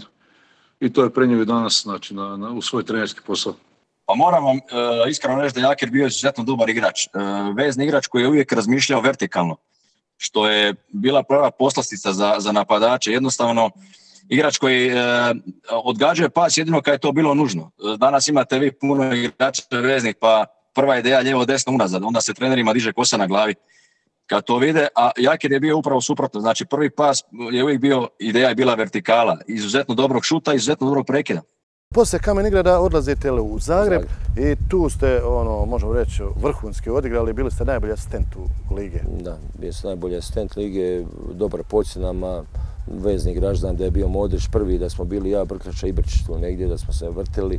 i to je prenio i danas, znači, na, na, u svoj trenerski posao. Pa moram vam e, iskreno reći da Jakir bio izuzetno dobar igrač. E, vezni igrač koji je uvijek razmišljao vertikalno, što je bila prva poslastica za, za napadače. Jednostavno, igrač koji e, odgađuje pas jedino kad je to bilo nužno. E, Danas imate vi puno igrača veznih, pa prva ideja lijevo desno unazad, onda se trenerima diže kosa na glavi kad to vide, a Jakir je bio upravo suprotno. Znači prvi pas je uvijek bio, ideja je bila vertikala, izuzetno dobrog šuta, izuzetno dobrog prekida. Poslije Kamen Ingrada odlazite u Zagreb i tu ste, ono, možemo reći, vrhunski odigrali, bili ste najbolji asistent u lige. Da, bio sam najbolji asistent lige, dobar po ocjenama, vezni igrač, znam da je bio Modrić prvi, da smo bili ja, Brkljača i Ibrčić tu negdje, da smo se vrtili.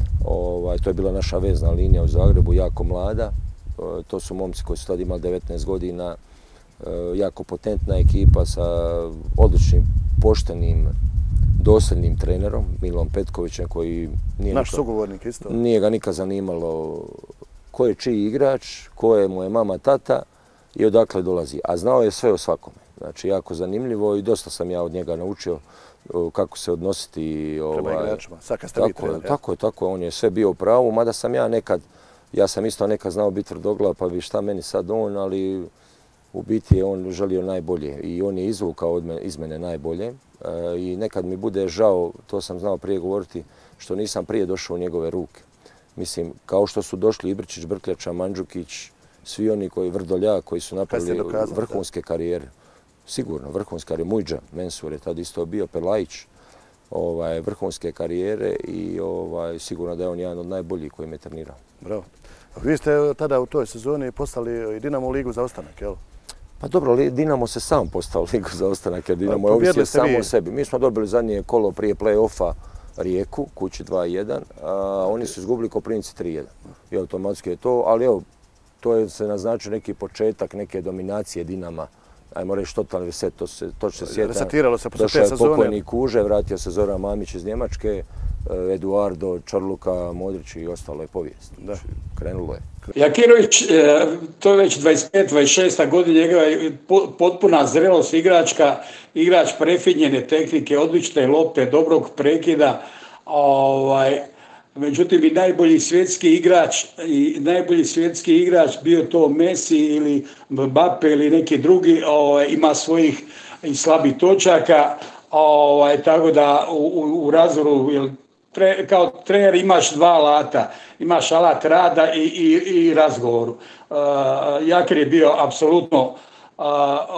Ovaj, to je bila naša vezna linija u Zagrebu, jako mlada. E, to su momci koji su tada imali devetnaest godina, e, jako potentna ekipa sa odličnim, poštenim, dosljednim trenerom, Milom Petkovićem, koji nije, Naš nikad, sugovornik isto. nije ga nikad zanimalo ko je čiji igrač, ko je mu je mama, tata i odakle dolazi. A znao je sve o svakome. Znači, jako zanimljivo i dosta sam ja od njega naučio o, kako se odnositi. Prema ovaj, igračima, sad kad ste vi tako, je, trener, ja? tako je, tako je, on je sve bio u pravu, mada sam ja nekad, ja sam isto nekad znao biti tvrdoglav, pa bi šta meni sad on, ali u biti je on želio najbolje i on je izvukao od mene, iz mene najbolje. E, I nekad mi bude žao, to sam znao prije govoriti, što nisam prije došao u njegove ruke. Mislim, kao što su došli Ibričić, Brkljača, Mandžukić, svi oni koji, Vrdoljak, koji su napravili dokazali, vrhunske karijere. Sigurno, vrhunske karijere. Mujđa, Mensur je tad isto bio, Pelajić, ovaj, vrhunske karijere i ovaj, sigurno da je on jedan od najboljih koji me trenirao. Bravo. Vi ste tada u toj sezoni poslali i Dinamo ligu za ostanak, jel? Pa dobro, Dinamo se sam postao ligu za ostanak, jer Dinamo je Pobijedili ovisio ste samo vi. o sebi. Mi smo dobili zadnje kolo prije play-offa Rijeku, kući dva jedan, a oni su izgubili Koprivnici tri jedan. I automatski je to, ali evo, to je se naznačio neki početak neke dominacije Dinama. Ajmo reći totalni reset, to se, to se sjeta. Resetiralo se posle Došao te je sezone. pokojni Kuže, vratio se Zoran Mamić iz Njemačke Eduardo, Čorluka, Modrić i ostalo je povijest. Znači, krenulo je. Jakirović, to je već dvadeset peta, dvadeset šesta godina, njegova je potpuna zrelost igračka, igrač prefinjene tehnike, odlične lopte, dobrog prekida. Ovaj, međutim i najbolji svjetski igrač i najbolji svjetski igrač bio to Messi ili Mbappe ili neki drugi, ovaj, ima svojih i slabih točaka, ovaj, tako da u, u, u razvoru jel, tre, kao trener imaš dva alata, imaš alat rada i, i, i razgovoru. Uh, Jakir je bio apsolutno uh,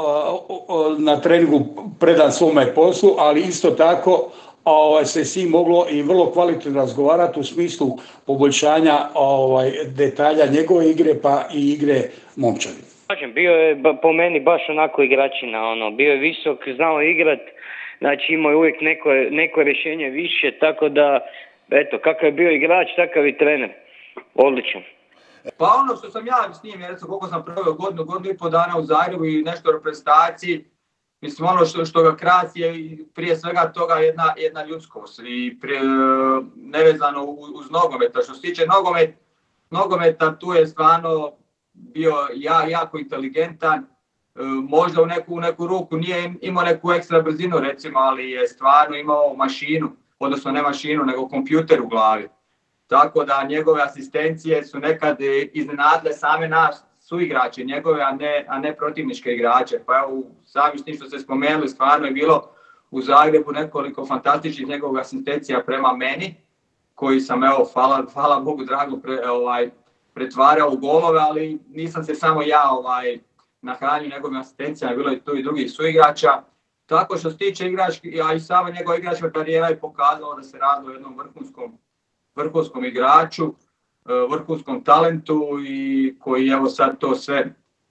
uh, na treningu predan svome poslu, ali isto tako ovaj, se s njim moglo i vrlo kvalitetno razgovarati u smislu poboljšanja ovaj, detalja njegove igre pa i igre momčadi. Bio je po meni baš onako igračina, ono, bio je visok, znao igrat, znači imao je uvijek neko, neko rješenje više, tako da, eto, kakav je bio igrač, takav i trener. Odličan. Pa ono što sam ja s njim, recimo koliko sam proveo godinu, godinu i po dana u Zagrebu i nešto o reprezentaciji, mislim ono što, što ga krasi je prije svega toga jedna, jedna ljudskost i prije, nevezano uz nogometa. Što se tiče nogomet, nogometa, tu je stvarno bio ja, jako inteligentan, možda u neku, u neku ruku nije imao neku ekstra brzinu recimo, ali je stvarno imao mašinu, odnosno ne mašinu nego kompjuter u glavi. Tako da njegove asistencije su nekad iznenadile same nas suigrače njegove, a ne, a ne protivničke igrače. Pa evo, sami s tim što ste spomenuli, stvarno je bilo u Zagrebu nekoliko fantastičnih njegovih asistencija prema meni, koji sam, evo, hvala, hvala Bogu drago, pre, ovaj, pretvarao u golove, ali nisam se samo ja ovaj, nahranio njegovim asistencijama, bilo je tu i drugih suigrača. Tako što se tiče igrački, a i sama njegova igračka karijera je pokazala da se radi o jednom vrhunskom, vrhunskom igraču, vrhunskom talentu i koji evo sad to sve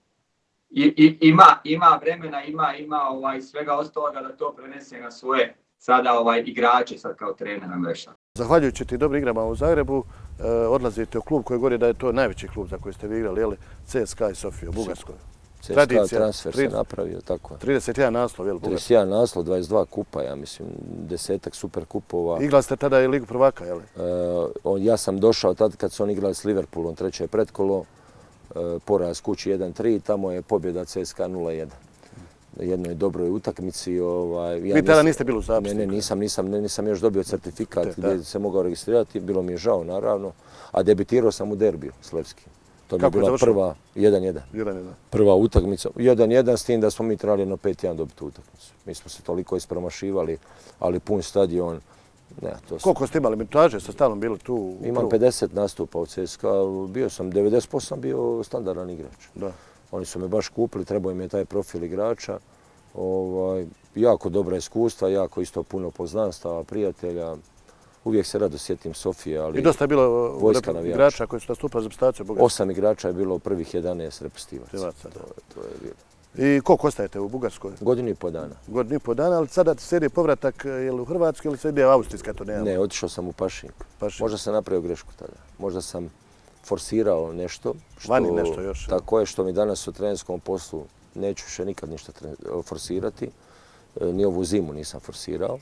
i, i, ima, ima vremena, ima, ima ovaj, svega ostaloga da to prenese na svoje sada ovaj, igrače sad kao trener na Mreša. Zahvaljujući ti dobrim igrama u Zagrebu, eh, odlazite u klub koji govori da je to najveći klub za koji ste vi igrali, jeli? C S K A i Sofija u Bugarskoj. C S K A transfer se napravio, tako je. trideset jedan naslov, jel? trideset jedan naslov, dvadeset dva kupa, ja mislim, desetak super kupova. Igrali ste tada i Ligu prvaka, jel? Uh, ja sam došao tad kad su oni igrali s Liverpoolom, treće pretkolo, uh, poraz kući jedan tri, tamo je pobjeda C S K A nula jedan. Jednoj dobroj utakmici. Ovaj, ja vi tada niste bili u zapisniku? Ne, ne, nisam, nisam, nisam još dobio certifikat Te, gdje se mogao registrirati, bilo mi je žao naravno, a debitirao sam u derbiju s Levskim. To mi je bila prva jedan jedan. Prva utakmica. jedan jedan s tim da smo mi trebali jedno pet jedan dobiti utakmicu. Mi smo se toliko ispromašivali, ali pun stadion. Ne, to koliko ste imali minutaže? Ste stalno bili tu? Imam pedeset nastupa u C S K A. Bio sam, devedeset posto sam bio standardan igrač. Da. Oni su me baš kupili, trebao im je taj profil igrača. Ovaj, jako dobra iskustva, jako isto puno poznanstava, prijatelja. Uvijek se rado sjetim Sofije, ali i dosta je bilo igrača koji su nastupali za reprezentaciju Bugarske. Osam igrača je bilo u prvih jedanaest reprezentativaca. To, to je bilo. I koliko ostajete u Bugarskoj? Godinu i po dana. Godinu i po dana, ali sada slijedi povratak je li u Hrvatsku ili se ide u Austrijska, to nema? Ne, otišao sam u Pašink. Pašink. Možda sam napravio grešku tada. Možda sam forsirao nešto. Što, Vani nešto još. Tako je, što mi danas u trenerskom poslu neću više nikad ništa forsirati. Ni ovu zimu nisam forsirao.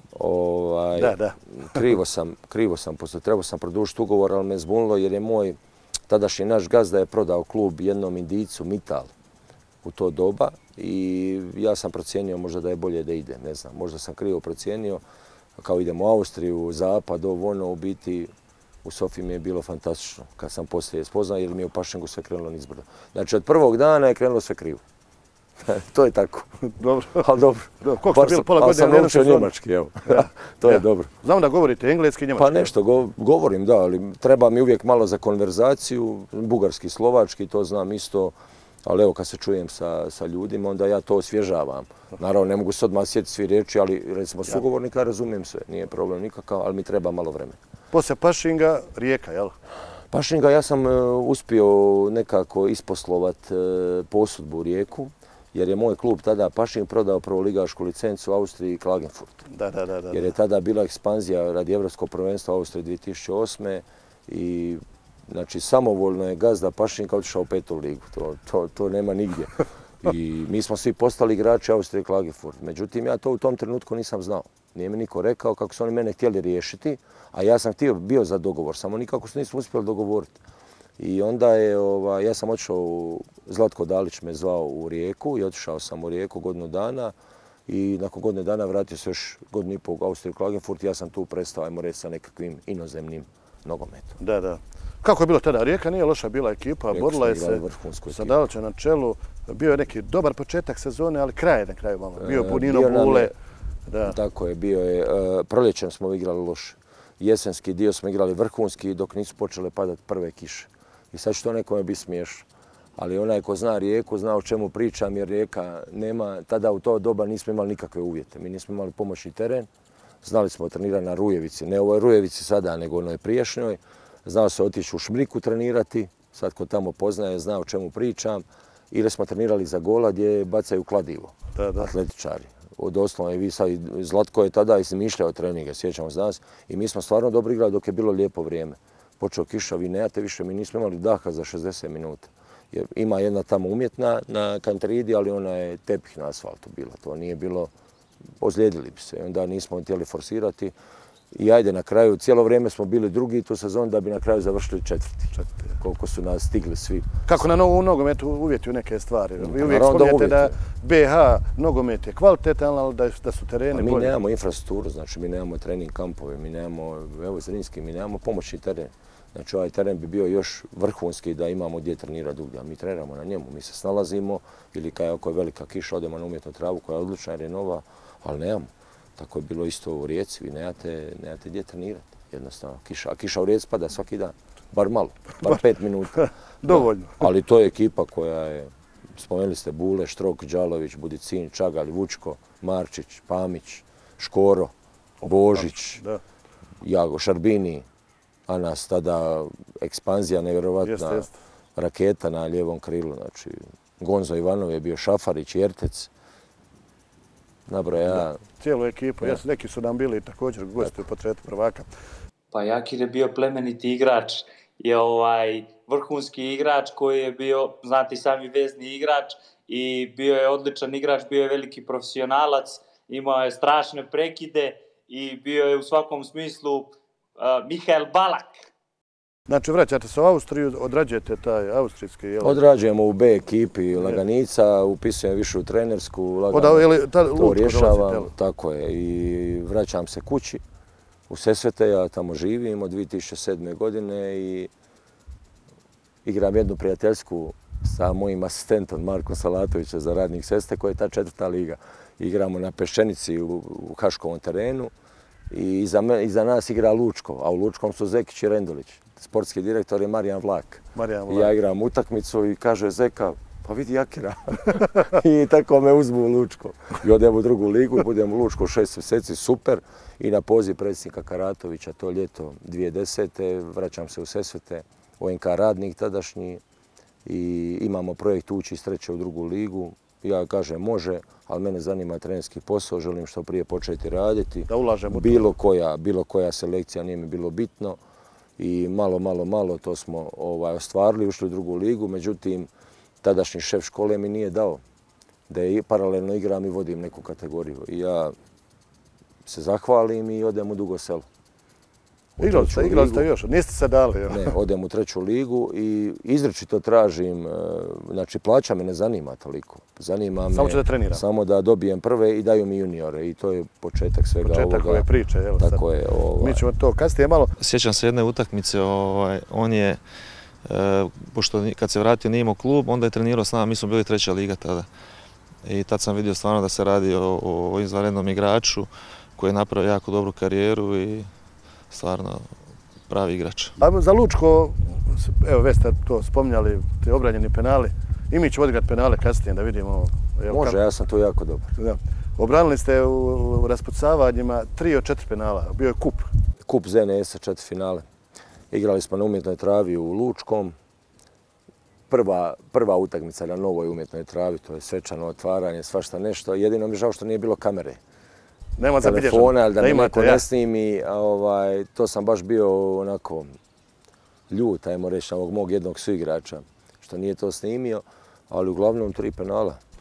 Ovaj, da, da. krivo sam, krivo sam, posle trebao sam produžiti ugovor, ali me zbunilo jer je moj tadašnji naš gazda je prodao klub jednom Indijcu, Mittal, u to doba i ja sam procijenio možda da je bolje da ide, ne znam, možda sam krivo procijenio, kao idemo u Austriju, zapad, ovo ono, u biti u Sofiji mi je bilo fantastično kad sam poslije spoznao jer mi je u Pašingu sve krenulo nizbrdo. Znači od prvog dana je krenulo sve krivo. To je tako. Dobro. Ali dobro. Koliko ste bili pola godine? Ali sam naučio njemački, evo. To je dobro. Znam da govorite engleski i njemački. Pa nešto, govorim, da, ali treba mi uvijek malo za konverzaciju. Bugarski, slovački, to znam isto. Ali evo, kad se čujem sa, sa ljudima, onda ja to osvježavam. Naravno, ne mogu se odmah sjetiti svi riječi, ali recimo sugovornika razumijem sve. Nije problem nikakav, ali mi treba malo vremena. Poslije Pašinga, Rijeka, jel? Pašinga ja sam uspio nekako isposlovat posudbu u Rijeku. Jer je moj klub tada Pašing prodao prvoligašku licencu u Austriji Klagenfurtu. Da, da, da, da. Jer je tada bila ekspanzija radi Evropskog prvenstva u Austriji dvije tisuće osme. I znači samovoljno je gazda Pašinga otišao u petu ligu. To, to, to nema nigdje. I mi smo svi postali igrači Austrije Klagenfurt. Međutim, ja to u tom trenutku nisam znao. Nije mi niko rekao kako su oni mene htjeli riješiti, a ja sam htio, bio za dogovor, samo nikako se nismo uspjeli dogovoriti. I onda je, ovaj, ja sam otišao, u, Zlatko Dalić me zvao u Rijeku i otišao sam u Rijeku godinu dana i nakon godine dana vratio se još godinu i pol u Austriju Klagenfurt i ja sam tu prestao, ajmo reći, sa nekakvim inozemnim nogometom. Da, da. Kako je bilo tada? Rijeka nije loša bila ekipa, borila je se sa Dalićem na čelu. Bio je neki dobar početak sezone, ali kraj je na kraju malo. Bio je Punino Bule. Da. Tako je, bio je. Proljećem smo igrali loše. Jesenski dio smo igrali vrhunski dok nisu počele padati prve kiše. I sad će to nekome biti smiješno. Ali onaj ko zna Rijeku, zna o čemu pričam, jer Rijeka nema, tada u to doba nismo imali nikakve uvjete. Mi nismo imali pomoćni teren. Znali smo trenirati na Rujevici, ne ovoj Rujevici sada, nego onoj prijašnjoj. Znao se otići u Šmriku trenirati, sad ko tamo poznaje, zna o čemu pričam. Ili smo trenirali za gola gdje bacaju kladivo, da, da. Atletičari. Doslovno je Visa i Zlatko je tada izmišljao treninge, sjećamo se nas. I mi smo stvarno dobro igrali dok je bilo lijepo vrijeme. Počeo kiša, vi nemate više, mi nismo imali daha za šezdeset minuta. Jer ima jedna tamo umjetna na Kantridi, ali ona je tepih na asfaltu bila. To nije bilo, ozlijedili bi se. Onda nismo htjeli forsirati. I ajde, na kraju, cijelo vrijeme smo bili drugi tu sezon da bi na kraju završili četvrti. četvrti. Koliko su nas stigli svi. Kako na novu nogometu uvjeti u neke stvari? Vi uvijek spominjete da B H nogomet je kvalitetan, ali da, da su tereni bolji. Mi nemamo infrastrukturu, znači mi nemamo trening kampove, mi nemamo, evo Zrinski, mi nemamo pomoćni teren. Znači ovaj teren bi bio još vrhunski da imamo gdje trenirati drugdje, a mi treniramo na njemu, mi se snalazimo ili kaj ako je velika kiša odemo na umjetnu travu koja je odlična jer je nova, ali nemamo. Tako je bilo isto u Rijeci, vi nemate, nemate gdje trenirati, jednostavno. Kiša, a kiša u Rijeci pada svaki dan, bar malo, bar pet minuta. Dovoljno. Da. Ali to je ekipa koja je, spomenuli ste Bule, Štrok, Đalović, Budicin, Čagalj, Vučko, Marčić, Pamić, Škoro, Božić, da. Jago, Šarbini, a nas tada ekspanzija nevjerovatna, jest, jest. Raketa na lijevom krilu, znači Gonzo Ivanov je bio Šafarić, Jertec, nabroja. Cijelu ekipu, ja. Jesu, neki su nam bili također gosti u potretu prvaka. Pa Jakir je bio plemeniti igrač, je ovaj vrhunski igrač koji je bio, znate sami, vezni igrač i bio je odličan igrač, bio je veliki profesionalac, imao je strašne prekide i bio je u svakom smislu uh, Mihael Balak. Znači vraćate se u Austriju, odrađujete taj austrijski... Jel? Odrađujemo u B ekipi Laganica, upisujem više u trenersku, lagano to rješavam, tako je. I vraćam se kući u Sesvete, ja tamo živim od dvije tisuće sedme. godine i igram jednu prijateljsku sa mojim asistentom Markom Salatovićem za Radnik Seste, koja je ta četvrta liga. Igramo na Peščenici u, u Haškovom terenu i iza, me, iza nas igra Lučko, a u Lučkom su Zekić i Rendolić. Sportski direktor je Marijan Vlak. Marijan Vlak. I ja igram utakmicu i kaže Zeka, pa vidi Jakira. I tako me uzmu u Lučko. I odemo u drugu ligu, budemo u Lučko šest mjeseci, super. I na poziv predsjednika Karatovića to ljeto dvije tisuće desete. vraćam se u Sesvete, O N K Radnik tadašnji. I imamo projekt ući iz treće u drugu ligu. Ja kažem može, ali mene zanima trenerski posao, želim što prije početi raditi. Da ulažem u to. Bilo koja, bilo koja selekcija nije mi bilo bitno. I malo, malo, malo to smo ovaj, ostvarili, ušli u drugu ligu, međutim, tadašnji šef škole mi nije dao da je paralelno igram i vodim neku kategoriju. I ja se zahvalim i odem u Dugo Selo. Igrali ste, igrali ste još, niste se dali. Jo. Ne, odem u treću ligu i izričito tražim, znači plaća me ne zanima toliko. Zanima me samo, da treniram. Samo da dobijem prve i daju mi juniore i to je početak svega početak ovoga. Početak ove priče, evo sad. Tako je. Ovaj. Mi ćemo to kasnije malo. Sjećam se jedne utakmice, ovaj, on je, e, pošto kad se vratio nije imao klub, onda je trenirao s nama, mi smo bili treća liga tada. I tad sam vidio stvarno da se radi o, o izvanrednom igraču koji je napravio jako dobru karijeru i stvarno pravi igrač. A za Lučko, evo već ste to spominjali, te obranjeni penali, i mi ćemo odigrati penale kasnije da vidimo. Evo, može, kako... ja sam tu jako dobar. Da. Obranili ste u, u raspucavanjima tri od četiri penala, bio je kup. Kup Z N S-a, četiri finale. Igrali smo na umjetnoj travi u Lučkom. Prva, prva utakmica na novoj umjetnoj travi, to je svečano otvaranje, svašta nešto. Jedino mi žao što nije bilo kamere. Nema telefona, ali da, da me neko ja. ne snimi, a ovaj, to sam baš bio onako ljut, ajmo reći, na ovog mog jednog suigrača, što nije to snimio, ali uglavnom tri penala.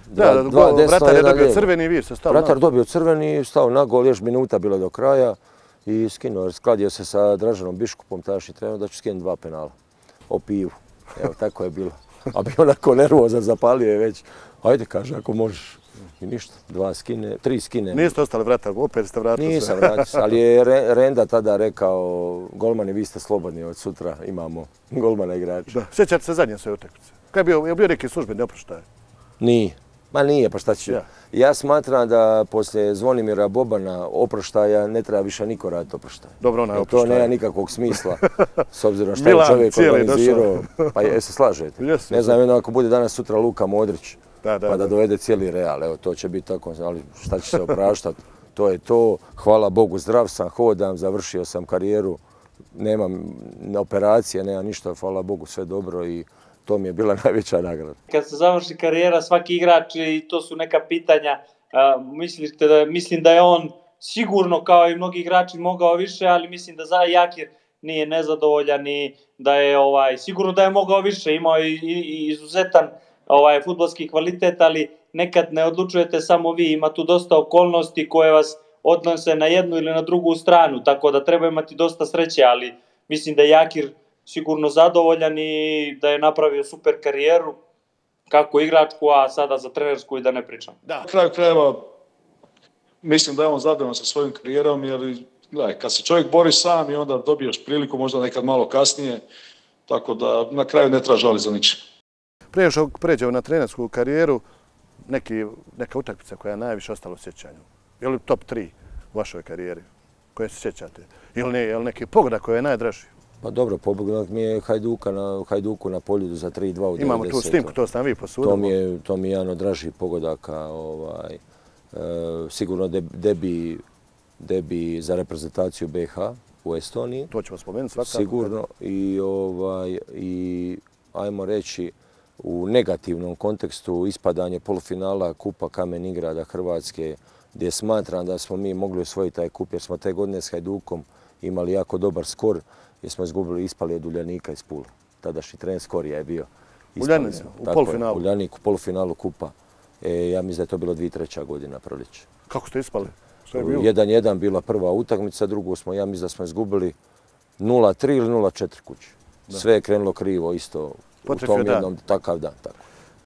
Da, vratar je dobio crveni, vi ste stao na gol. Vratar dobio crveni, stao na gol, još minuta bilo do kraja i skinuo, skladio se sa Draženom Biškupom, tadašnji trener, da ću skinuti dva penala. O pivu. Evo, tako je bilo. A bio onako nervozan, zapalio je već. Ajde, kaže, ako možeš. I ništa, dva skine, tri skine. Niste ostali vratar, opet ste vratili se. Nisam vratio se, ali je Renda tada rekao, golmani, vi ste slobodni, od sutra imamo golmana igrača. Da, sjećate se zadnje svoje utakmice? Kaj je bio, je bio neki službeni oproštaj? Nije. Ma nije, pa šta ću. Ja. ja smatram da poslije Zvonimira Bobana oproštaja ne treba više niko raditi oproštaj. Dobro, ona je oproštaj. To nema nikakvog smisla, s obzirom što je čovjek organizirao. Pa je, se slažete? Yes, ne znam, jedno ako bude danas sutra Luka Modrić, da, da, pa da, da dovede cijeli Real, evo to će biti tako, ali šta će se opraštati, to je to. Hvala Bogu, zdrav sam, hodam, završio sam karijeru, nemam operacije, nema ništa, hvala Bogu, sve dobro i to mi je bila najveća nagrada. Kad se završi karijera, svaki igrač, i to su neka pitanja, mislite da, mislim da je on sigurno kao i mnogi igrači mogao više, ali mislim da za Jakir nije nezadovoljan i da je ovaj, sigurno da je mogao više, imao i, i, i izuzetan ovaj, fudbalski kvalitet, ali nekad ne odlučujete samo vi, ima tu dosta okolnosti koje vas odnose na jednu ili na drugu stranu, tako da treba imati dosta sreće, ali mislim da je Jakir sigurno zadovoljan i da je napravio super karijeru, kako igračku, a sada za trenersku i da ne pričam. Da, na kraju krajeva mislim da je on zadovoljan sa svojim karijerom, jer gledaj, kad se čovjek bori sam i onda dobiješ priliku, možda nekad malo kasnije, tako da na kraju ne treba žaliti za ničim. Prije što pređemo na trenersku karijeru, neki, neka utakmica koja je najviše ostala u sjećanju. Je li top tri u vašoj karijeri koje se sjećate? Ili ne, je li neki pogodak koji je najdraži? Pa dobro, pogodak mi je Hajduka na, Hajduku na Poljudu za tri dva u devedesetom. Imamo tu snimku, to sam vi posudili. To mi je, to mi je jedan od dražih pogodaka. Ovaj, e, sigurno debi, debi za reprezentaciju B iH u Estoniji. To ćemo spomenuti svakako. Sigurno. I, ovaj, i ajmo reći, u negativnom kontekstu ispadanje polufinala Kupa Kamen-Ingrada Hrvatske, gdje smatram da smo mi mogli osvojiti taj kup, jer smo te godine s Hajdukom imali jako dobar skor, jer smo izgubili, ispali od Uljanika iz Pule. Tadašnji trener Skorija je bio. Uljanik u polufinalu? Uljanik u polufinalu Kupa. E, ja mislim da je to bilo dvije tisuće treća godina proljeće. Kako ste ispali? Što je bilo? jedan jedan bila prva utakmica, drugu smo, ja mislim da smo izgubili nula tri ili nula četiri kući. Da. Sve je krenulo krivo isto u tom jednom dan. Takav dan. Tako.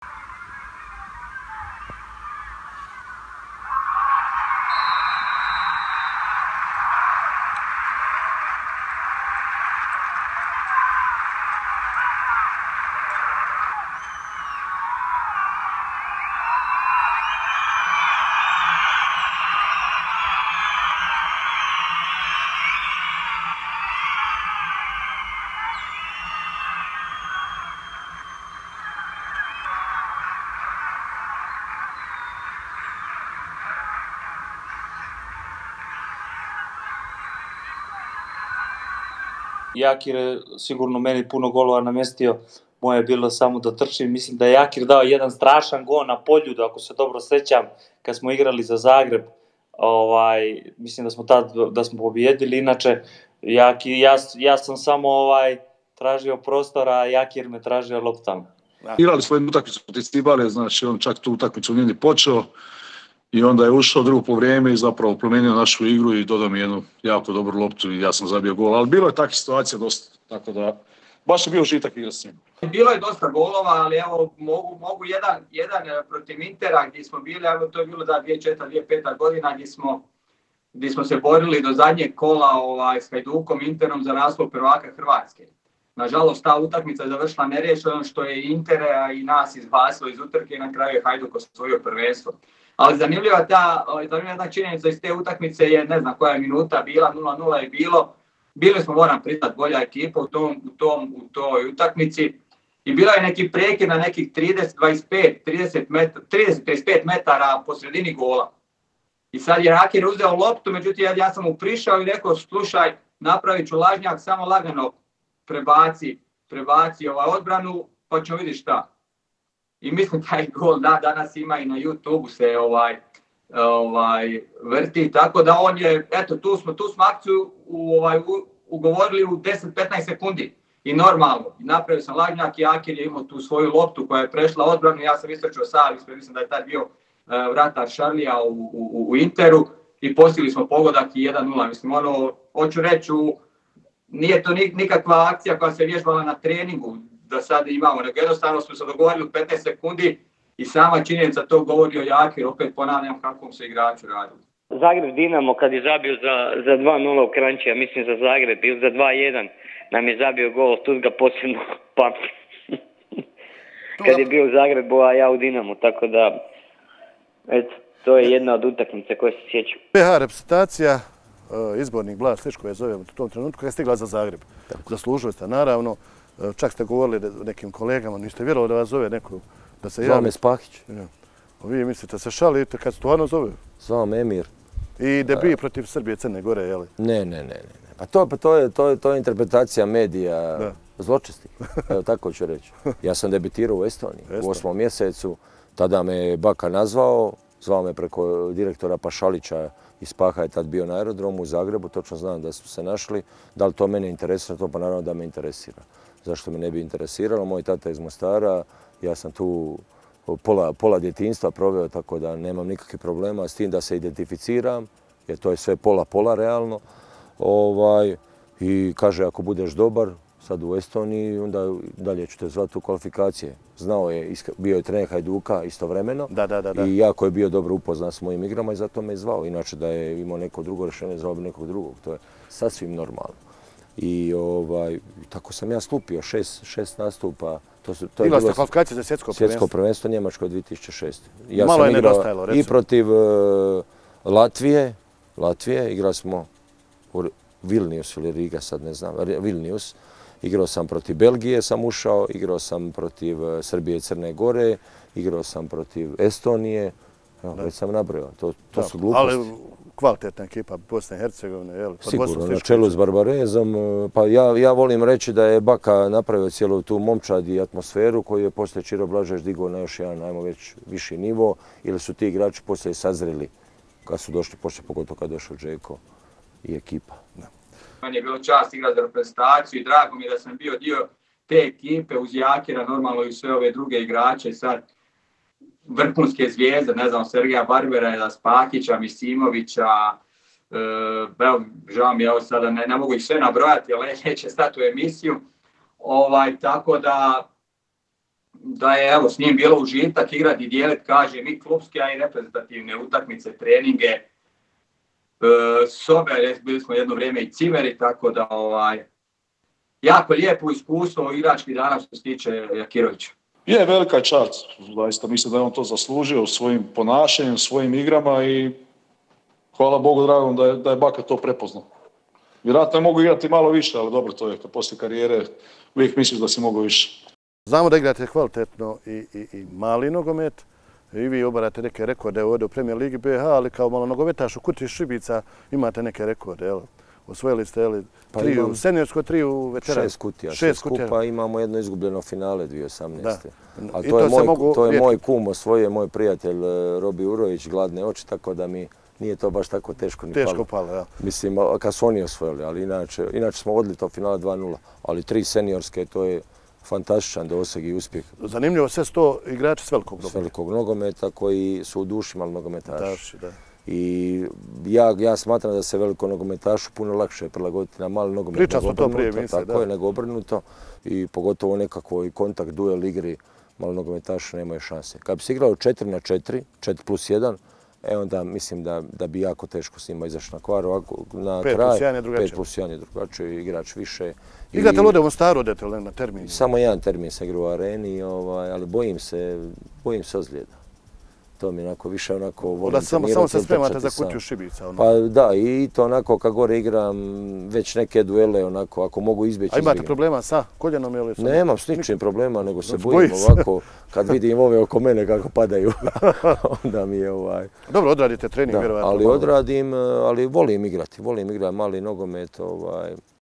Jakir je sigurno meni puno golova namestio, moje je bilo samo da trčim. Mislim da je Jakir dao jedan strašan gol na Poljudu, ako se dobro sjećam, kad smo igrali za Zagreb. Ovaj, mislim da smo tad da smo pobijedili, inače Jakir, ja, ja sam samo ovaj, tražio prostora, a Jakir me tražio loptama. Igrali smo jednu utakmicu protiv Cibale, znači on čak tu utakmicu nije ni počeo. I onda je ušao drugo po vrijeme i zapravo promijenio našu igru i dodao mi jednu jako dobru loptu i ja sam zabio gol. Ali bilo je takvih situacija dosta, tako da baš je bio užitak igra s njim. Bilo je dosta golova, ali evo mogu, mogu jedan, jedan protiv Intera gdje smo bili, evo to je bilo da dvije tisuće četvrta dvije tisuće peta godina gdje smo, gdje smo se borili do zadnjeg kola ovaj, s Hajdukom Interom za naslov prvaka Hrvatske. Nažalost, ta utakmica je završila neriješeno što je Intera i nas izbacilo iz utrke i na kraju je Hajduk osvojio prvenstvo. Ali zanimljiva ta, zanimljiva ta činjenica iz te utakmice je, ne znam koja je minuta bila, nula nula je bilo. Bili smo, moram priznat, bolja ekipa u, tom, u, tom, u toj utakmici. I bila je neki prekid na nekih trideset, dvadeset pet, trideset, trideset, trideset pet metara po sredini gola. I sad je Jakir uzeo loptu, međutim ja, ja sam mu prišao i rekao, slušaj, napravit ću lažnjak, samo lagano prebaci, prebaci ovaj odbranu, pa ćemo vidjeti šta. I mislim taj gol da danas ima i na YouTubeu se ovaj, ovaj, vrti, tako da on je, eto tu smo, tu smo akciju u, ovaj, u, ugovorili u deset do petnaest sekundi. I normalno, napravio sam lagnjak i Akir je imao tu svoju loptu koja je prešla odbranu, ja sam istračio Sav, ispred, mislim da je tad bio uh, vratar Šarlija u, u, u Interu i postigli smo pogodak i jedan nula. Mislim, ono, hoću reći, nije to nikakva akcija koja se vježbala na treningu da sad imamo, nego jednostavno smo se dogovorili u petnaest sekundi i sama činjenica to govori o Jakir, opet ponavljam kakvom se igraču radili. Zagreb Dinamo kad je zabio za, za dva nula u Kranjčija, mislim za Zagreb, ili za dva jedan, nam je zabio gol, tu ga posebno pamtim. Kad je bio u Zagrebu, a ja u Dinamu, tako da, eto, to je jedna od utakmica koje se sjećam. P H reprezentacija, izbornik Blaž Sličko je zove u tom trenutku, kada je stigla za Zagreb. Zaslužili ste, naravno, čak ste govorili nekim kolegama, niste vjerovali da vas zove neko da se javi. Zvao me Spahić. Vi mislite se šalite kad stvarno zove? Zvao me Emir. I debi protiv Srbije, Crne Gore, je li? Ne, ne, ne. Pa to, pa to, je, to, je, to je interpretacija medija zločestih, evo tako ću reći. Ja sam debitirao u Estoniji u osmom mjesecu, tada me je Baka nazvao, zvao me preko direktora Pašalića iz Paha, je tad bio na aerodromu u Zagrebu, točno znam da su se našli. Da li to mene interesira, to pa naravno da me interesira. Zašto me ne bi interesiralo? Moj tata je iz Mostara, ja sam tu pola, pola djetinjstva proveo, tako da nemam nikakvih problema s tim da se identificiram, jer to je sve pola-pola realno. Ovaj, I kaže, ako budeš dobar, sad u Estoniji, onda dalje ću te zvati u kvalifikacije. Znao je, bio je trener Hajduka istovremeno da, da, da, da. I jako je bio dobro upoznan s mojim igrama i zato me je zvao. Inače da je imao neko drugo rješenje, zvao bi nekog drugog. To je sasvim normalno. I ovaj, tako sam ja slupio, šest, šest nastupa. To su, to je Bila ste kvalifikacije za svjetsko prvenstvo? Svjetsko prvenstvo Njemačko dvije tisuće šeste. Ja Malo sam je igrao nedostajalo, recimo. I protiv uh, Latvije, Latvije, igrali smo u Vilnius ili Riga, sad ne znam, Vilnius. Igrao sam protiv Belgije, sam ušao, igrao sam protiv Srbije i Crne Gore, igrao sam protiv Estonije, evo, već sam nabrojao, to, to su gluposti. Ali kvalitetna ekipa Bosne i Hercegovine, jel? Sigurno, na čelu s Barbarezom, pa ja, ja volim reći da je Baka napravio cijelu tu momčad i atmosferu koju je poslije Čiro Blažeš digao na još jedan, ajmo već, viši nivo, ili su ti igrači poslije sazreli kad su došli, poslije pogotovo kad je došao Džeko i ekipa. Da. Meni je bilo čast igrati za reprezentaciju i drago mi je da sam bio dio te ekipe uz Jakira, normalno i sve ove druge igrače, sad vrhunske zvijezde, ne znam, Sergeja Barbera, Spahića, Misimovića, e, evo, žao mi je ovo sada, ne, ne mogu ih sve nabrojati, ali neće stati u emisiju, ovaj, tako da, da je evo, s njim bilo užitak igrati i dijeliti, kažem, i klubske, a i reprezentativne utakmice, treninge, sobe, bili smo jedno vrijeme i cimeri, tako da ovaj, jako lijepo iskustvo igračkih dana što se tiče Jakirovića. Je velika čast, zaista mislim da je on to zaslužio svojim ponašanjem, svojim igrama i hvala Bogu dragom da je, da je Baka to prepoznao. Vjerojatno je mogu igrati malo više, ali dobro, to je kad poslije karijere uvijek misliš da si mogu više. Znamo da igrate kvalitetno i, i, i mali nogomet. I vi obarate neke rekorde ovdje u Premier Ligi B H, ali kao malo nogometaš u Kutiji Šibica imate neke rekorde, jel? Osvojili ste, jel, pa tri u seniorsko, tri u veteran. Šest kutija, šest, šest kutija. Skupa, imamo jedno izgubljeno finale dvije tisuće osamnaeste. Da. A to, to je, moj, to je moj kum, osvojio moj prijatelj Robi Urović, Gladne oči, tako da mi nije to baš tako teško ni teško palo. palo ja. Mislim, kad su oni osvojili, ali inače, inače smo vodili to finale dva nula, ali tri seniorske, to je fantastičan doseg i uspjeh. Zanimljivo, sve sto igrača s velikog nogometa. S velikog nogometa koji su u duši malo nogometaši. Daši, da. I ja, ja smatram da se veliko nogometašu puno lakše prilagoditi na mali nogomet. Priča smo to prije misle, da. Tako je, nego obrnuto. I pogotovo nekakvoj kontakt, duel igri, malo nogometaši nemaju šanse. Kad bi se igralo četiri na četiri, četiri plus jedan, e onda mislim da, da bi jako teško s njima izašli na kvar. Ovako, na pet kraj, plus jedan je drugačije. pet plus jedan je drugačije, igrač više. Igrate li ovdje u Mostaru, odete li na termin? Samo jedan termin se igra u areni, ovaj, ali bojim se, bojim se ozljeda. To mi onako više onako volim da samo, samo se spremate za Kutiju Šibica? Ono. Pa da, i to onako kad gore igram već neke duele onako, ako mogu izbjeći. A imate problema sa koljenom ili? Nemam s ničim problema, nego se bojim ovako kad vidim ove oko mene kako padaju. Onda mi je ovaj... Dobro, odradite trening, da, vjerovatno. Ali odradim, ali volim igrati, volim igrati mali nogomet. Ovaj.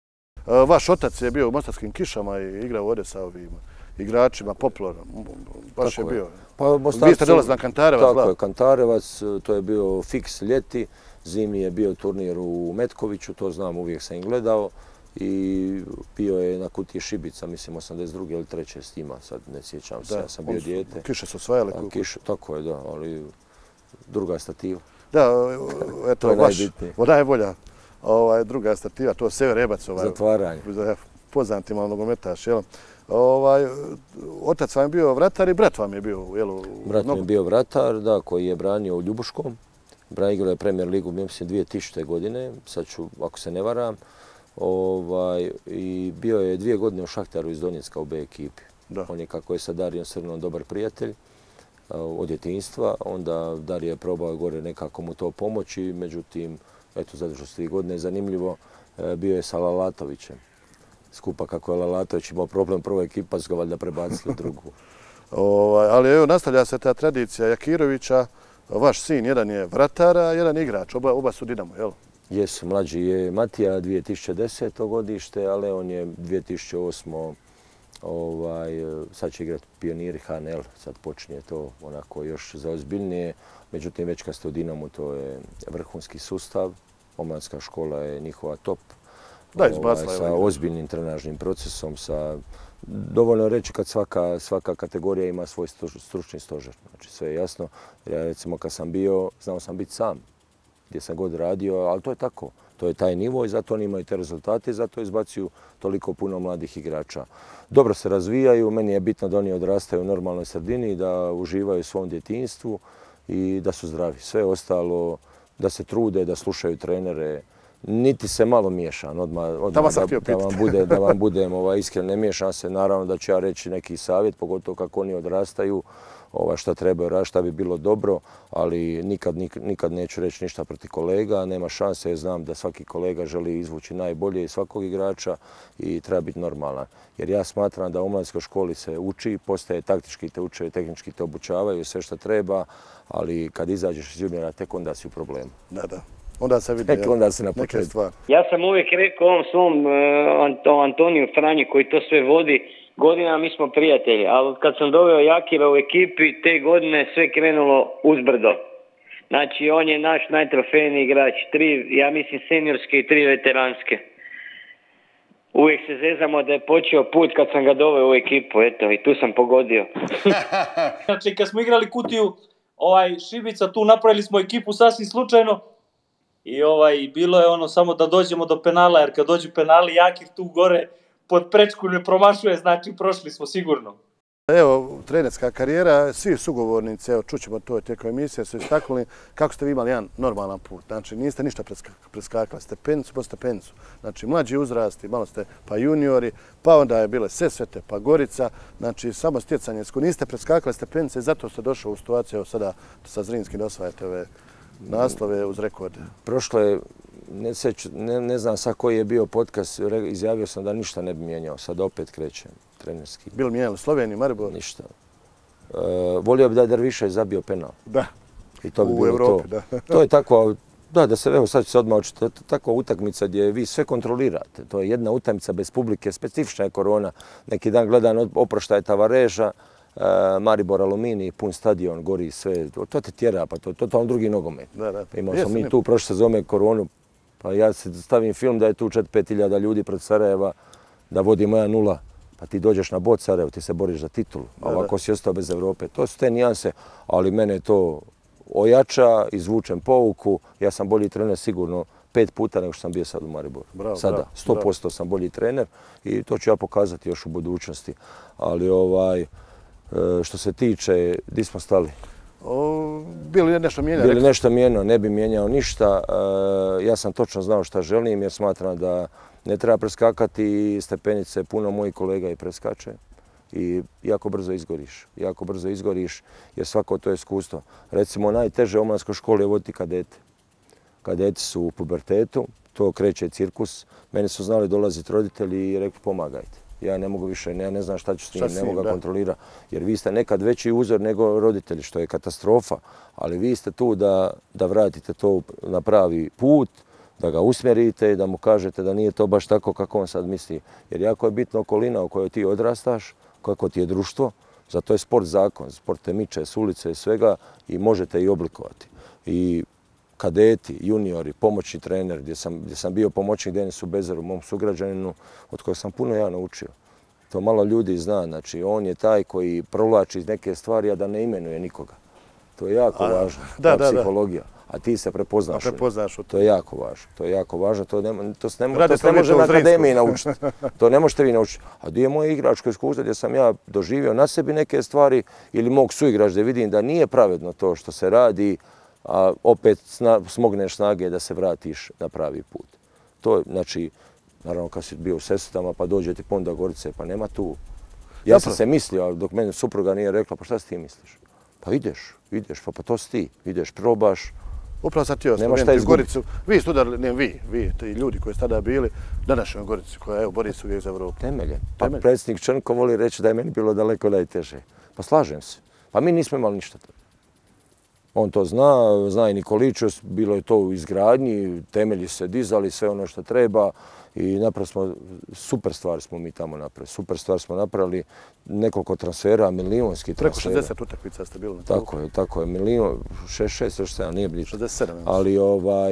Vaš otac je bio u Mostarskim Kišama i igrao ovdje sa ovim igračima, Poplorom, baš je bio. Pa, Vi ste dolazili na Kantarevac? Tako je, Kantarevac, to je bio fiks ljeti, zimi je bio turnir u Metkoviću, to znam, uvijek sam im gledao i bio je na kutiji šibica, mislim osamdeset druge ili treće s njima, sad ne sjećam se, ja sam bio dijete. Kiše su osvajali. Tako je, da, ali druga stativa. Da, eto, vaš, najbolja druga stativa, to je Sever Rebac. Zatvaranje. Poznati malo nogometaš, jel? Otac vam je bio vratar i brat vam je bio, jel? Brat mi je bio vratar, da, koji je branio u Ljubuškom. Igrao je Premier ligu, mislim, dvije tisućite. godine, sad ću, ako se ne varam. I bio je dvije godine u Šahtaru iz Donjecka u B ekipi. On je, kako je sa Darijom Srnom, dobar prijatelj od djetinjstva. Onda Darija je probao gore nekako mu to pomoći, međutim, eto, zadržao se dvije godine, zanimljivo, bio je sa Lalatovićem. Skupa kako je Lalatović imao problem prva ekipa, su ga valjda prebacili u drugu. Ali evo, nastavlja se ta tradicija Jakirovića. Vaš sin, jedan je vratar, a jedan igrač. Oba su Dinamo, jel? Jesu, mlađi je Matija dvije tisuće desete. godište, a Leon je dvije tisuće osme. Sad će igrati Pioniri H N L, sad počinje to onako još zaozbiljnije. Međutim, već kad ste u Dinamu, to je vrhunski sustav. Omladska škola je njihova top. Da, izbacila je. Sa ozbiljnim trenažnim procesom, sa... Dovoljno je reći kad svaka kategorija ima svoj stručni stožer. Znači sve je jasno. Ja recimo kad sam bio, znao sam biti sam gdje sam god radio, ali to je tako. To je taj nivo i zato oni imaju te rezultate i zato izbacuju toliko puno mladih igrača. Dobro se razvijaju, meni je bitno da oni odrastaju u normalnoj sredini, da uživaju u svom djetinjstvu i da su zdravi. Sve ostalo, da se trude, da slušaju trenere. Niti se malo miješam, odmah da vam budem iskren, ne miješam se. Naravno da ću ja reći neki savjet, pogotovo kako oni odrastaju, šta trebaju raditi, šta bi bilo dobro, ali nikad neću reći ništa protiv kolega, nema šanse, jer znam da svaki kolega želi izvući najbolje iz svakog igrača i treba biti normalan. Jer ja smatram da u omladinskoj školi se uči, postaje taktički te uče, tehnički te obučavaju, sve što treba, ali kad izađeš iz juniora, tek onda si u problemu. Da, da. Onda se vidi neke stvari. Ja sam uvijek rekao ovom svom Antoniju Franji koji to sve vodi, godinama mi smo prijatelji, ali kad sam doveo Jakira u ekipi, te godine sve krenulo uzbrdo. Znači, on je naš najtrofejniji igrač, tri, ja mislim, seniorske i tri veteranske. Uvijek se zezamo da je počeo put kad sam ga doveo u ekipu, eto, i tu sam pogodio. Znači, kad smo igrali Kutiju, ovaj, Šibica, tu napravili smo ekipu sasvim slučajno. I ovaj, bilo je ono samo da dođemo do penala, jer kad dođu penali, Jakir tu gore pod prečku ne promašuje, znači prošli smo sigurno. Evo, trenerska karijera, svi sugovornici, evo, čućemo to tijekom emisije, su istaknuli kako ste vi imali jedan normalan put. Znači, niste ništa preskakali, stepenicu po stepenicu. Znači, mlađi uzrasti, malo ste pa juniori, pa onda je bile Sesvete, pa Gorica. Znači, samo stjecanje, niste preskakali stepenice i zato ste došli u situaciju, evo sada sa Zrinskim da osvajate ove naslove uz rekorde. Prošlo je, ne znam sad koji je bio podcast, izjavio sam da ništa ne bi mijenjao. Sad opet krećem trenerski. Bilo mijenjali Sloveniju, Maribor? Ništa. Volio bi da je Dervišaj zabio penal. Da, u Evropi, da. To je tako, da, da se, evo sad ću se odmah očiti, takva utakmica gdje vi sve kontrolirate. To je jedna utakmica bez publike, specifična je korona. Neki dan gledam oproštaj Tavareža, Maribor Aluminij, pun stadion, gori sve, to te tjera, pa to je totalno drugi nogomet. Imao smo mi tu prošle sezone koronu, pa ja se stavim film da je tu četiri pet hiljada ljudi pred Sarajeva, da vodimo jedan nula, pa ti dođeš na bod Sarajevo, ti se boriš za titulu, a ovako si ostao bez Evrope. To su te nijanse, ali mene to ojača, izvučem pouku, ja sam bolji trener sigurno pet puta nego što sam bio sad u Mariboru. Sada, sto posto sam bolji trener i to ću ja pokazati još u budućnosti. Ali ovaj, što se tiče, gdje smo stali? Bili je nešto mijenjao? Bili nešto mijenjao, ne bi mijenjao ništa. Ja sam točno znao šta želim jer smatram da ne treba preskakati stepenice, puno mojih kolega i preskače. I jako brzo izgoriš, jako brzo izgoriš jer svako to je iskustvo. Recimo, najteže u omladskoj školi je voditi kadete. Kadeti su u pubertetu, to kreće cirkus. Meni su znali dolaziti roditelji i rekli pomagajte. Ja ne mogu više, ja ne znam šta ću s njim, ne mogu ga kontrolirati. Jer vi ste nekad veći uzor nego roditelji, što je katastrofa. Ali vi ste tu da, da vratite to na pravi put, da ga usmjerite i da mu kažete da nije to baš tako kako on sad misli. Jer jako je bitna okolina u kojoj ti odrastaš, kako ti je društvo. Zato je sport zakon, sport te miče s ulice i svega i možete i oblikovati. I kadeti, juniori, pomoćni trener, gdje sam, gdje sam bio pomoćnik Denisu Bezaru, mom sugrađaninu, od kojeg sam puno ja naučio. To malo ljudi zna, znači on je taj koji provlači neke stvari, a da ne imenuje nikoga. To je jako a, važno, da, da, psihologija. A ti se prepoznaš. prepoznaš to je jako važno. To je jako važno. To, ne, to, ne, to se ne može na akademiji naučiti. To ne možete vi naučiti. A gdje je moje igračko iskustvo gdje sam ja doživio na sebi neke stvari ili mog suigrača da vidim da nije pravedno to što se radi, a opet sna, smogneš snage da se vratiš na pravi put. To je, znači, naravno kad si bio u Sesvetama pa dođe ti Ponda Gorice, pa nema tu. Ja sam se mislio, dok meni supruga nije rekla, pa šta si ti misliš? Pa ideš, ideš, pa, pa to si ti, ideš, probaš. Upravo sad ti spomenuti Goricu. Vi ste udarili, ne vi, vi, ti ljudi koji ste tada bili, današnjoj Gorici koja evo bori se uvijek za Evropu. Temelje. Pa predsjednik Črnko voli reći da je meni bilo daleko najteže. Pa slažem se. Pa mi nismo imali ništa. On to zna, zna i Nikolićus, bilo je to u izgradnji, temelji se dizali, sve ono što treba i napravo smo, super stvar smo mi tamo napravili. Super stvar smo napravili, nekoliko transfera, milijonski transfera. Preko šezdeset utakmica ste bili na to. Tako je, tako je, milijon, šezdeset šest, šezdeset sedam, nije blično. šezdeset sedam. Ali ovaj,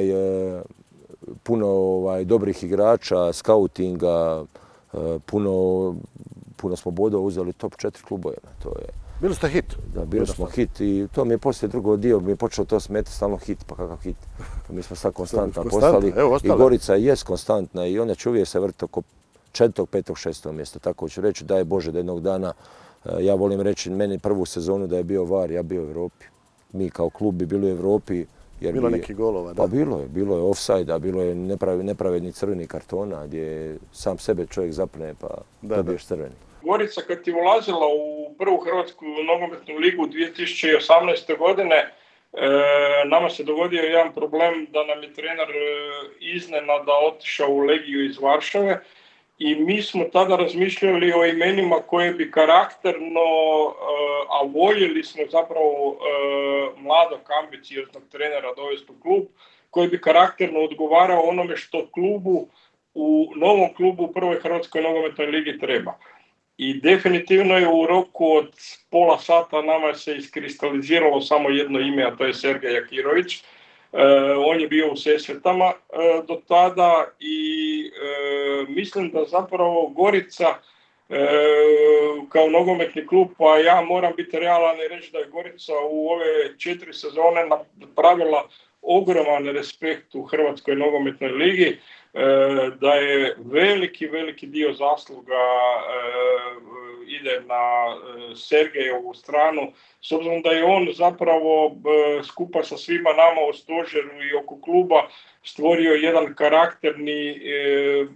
puno ovaj, dobrih igrača, skautinga, puno, puno smo bodova uzeli top četiri klubovima. To je, bili ste hit. Da, bili smo hit i to mi je poslije drugo dio, mi je počelo to smetati stalno hit, pa kakav hit. Pa mi smo sad konstantno postali i Gorica jest konstantna i ona će uvijek se vrti oko četvrtog, petog, šestog mjesta. Tako ću reći, daj Bože da jednog dana, ja volim reći meni prvu sezonu da je bio V A R, ja bio u Evropi. Mi kao klub bi bili u Evropi. Bilo neki golova, da? Pa bilo je, bilo je offside-a, bilo je nepravedni crveni kartona gdje sam sebe čovjek zapne pa dobiješ crveni. Gorica kad ti ulazila u prvu Hrvatsku nogometnu ligu dvije tisuće osamnaeste. godine, e, nama se dogodio jedan problem da nam je trener iznenada otišao u Legiju iz Varšave i mi smo tada razmišljali o imenima koje bi karakterno, e, a voljeli smo zapravo e, mladog ambicioznog trenera dovesti u klub, koji bi karakterno odgovarao onome što klubu u novom klubu u prvoj Hrvatskoj nogometnoj ligi treba. I definitivno je u roku od pola sata nama se iskristaliziralo samo jedno ime, a to je Sergej Jakirović. E, on je bio u Sesvetama e, do tada i e, mislim da zapravo Gorica e, kao nogometni klub, pa ja moram biti realan i reći da je Gorica u ove četiri sezone napravila ogroman respekt u Hrvatskoj nogometnoj ligi. Da je veliki, veliki dio zasluga e, ide na Sergejevu stranu, s obzirom da je on zapravo e, skupa sa svima nama u stožeru i oko kluba stvorio jedan karakterni e, e,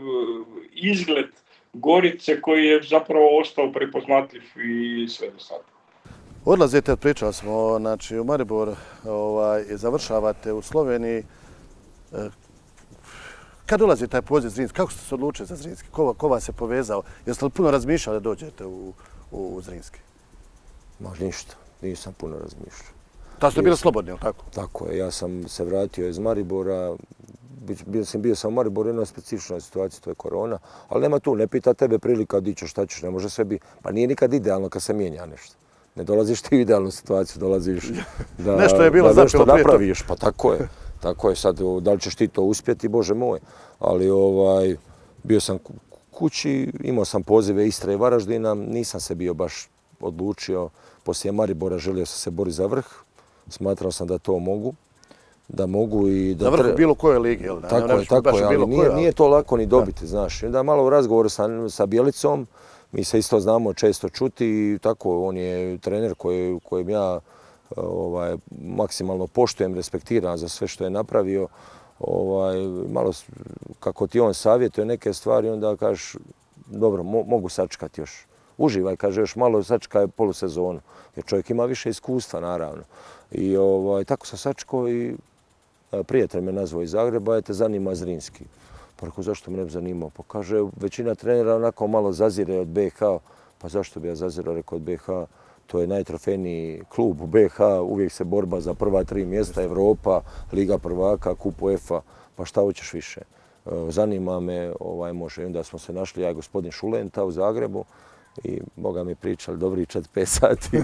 izgled Gorice koji je zapravo ostao prepoznatljiv i sve do sada. Odlazite, pričali smo, znači u Maribor, ovaj, završavate u Sloveniji. E, Kad dolazi taj poziv Zrinski, kako ste se odlučili za Zrinski? Ko, ko vas je povezao? Jeste li puno razmišljali da dođete u, u, u Zrinski? Ma ništa, nisam puno razmišljao. Ta ste bili slobodni, ili tako? Tako je, ja sam se vratio iz Maribora, bio sam, bio sam u Mariboru u jednoj specifičnoj situaciji, to je korona, ali nema tu, ne pita tebe prilika di ćeš, šta ćeš, ne može sve biti. Pa nije nikad idealno kad se mijenja nešto. Ne dolaziš ti u idealnu situaciju, dolaziš da, nešto je bilo da nešto napraviš, pa tako je. Tako je sad, da li ćeš ti to uspjeti, Bože moj. Ali ovaj, bio sam kući, imao sam pozive Istre i Varaždina, nisam se bio baš odlučio. Poslije Maribora želio sam se boriti za vrh, smatrao sam da to mogu. Da mogu i da... Za vrh bilo koje lige, jel da? Tako je, tako je, ali nije, nije to lako ni dobiti, znaš. I onda malo u razgovoru sa, sa Bjelicom, mi se isto znamo često čuti i tako, on je trener koji, kojem ja ovaj, maksimalno poštujem, respektiram za sve što je napravio. Ovaj, malo kako ti on savjetuje neke stvari, onda kažeš, dobro, mo, mogu sačekati još. Uživaj, kaže, još malo sačekaj polusezonu, jer čovjek ima više iskustva, naravno. I ovaj, tako sam sačekao i prijatelj me nazvao iz Zagreba, je te zanima Zrinski. Pa rekao, zašto me ne bi zanimao? Pa kaže, većina trenera onako malo zazire od B H. Pa zašto bi ja zazirao, rekao, od B H? To je najtrofejniji klub u B H, uvijek se borba za prva tri mjesta, Evropa, Liga prvaka, Kup UEFA, pa šta hoćeš više? Zanima me, ovaj, može. I onda smo se našli, ja i gospodin Šulenta u Zagrebu i Boga mi pričali dobri četiri pet sati.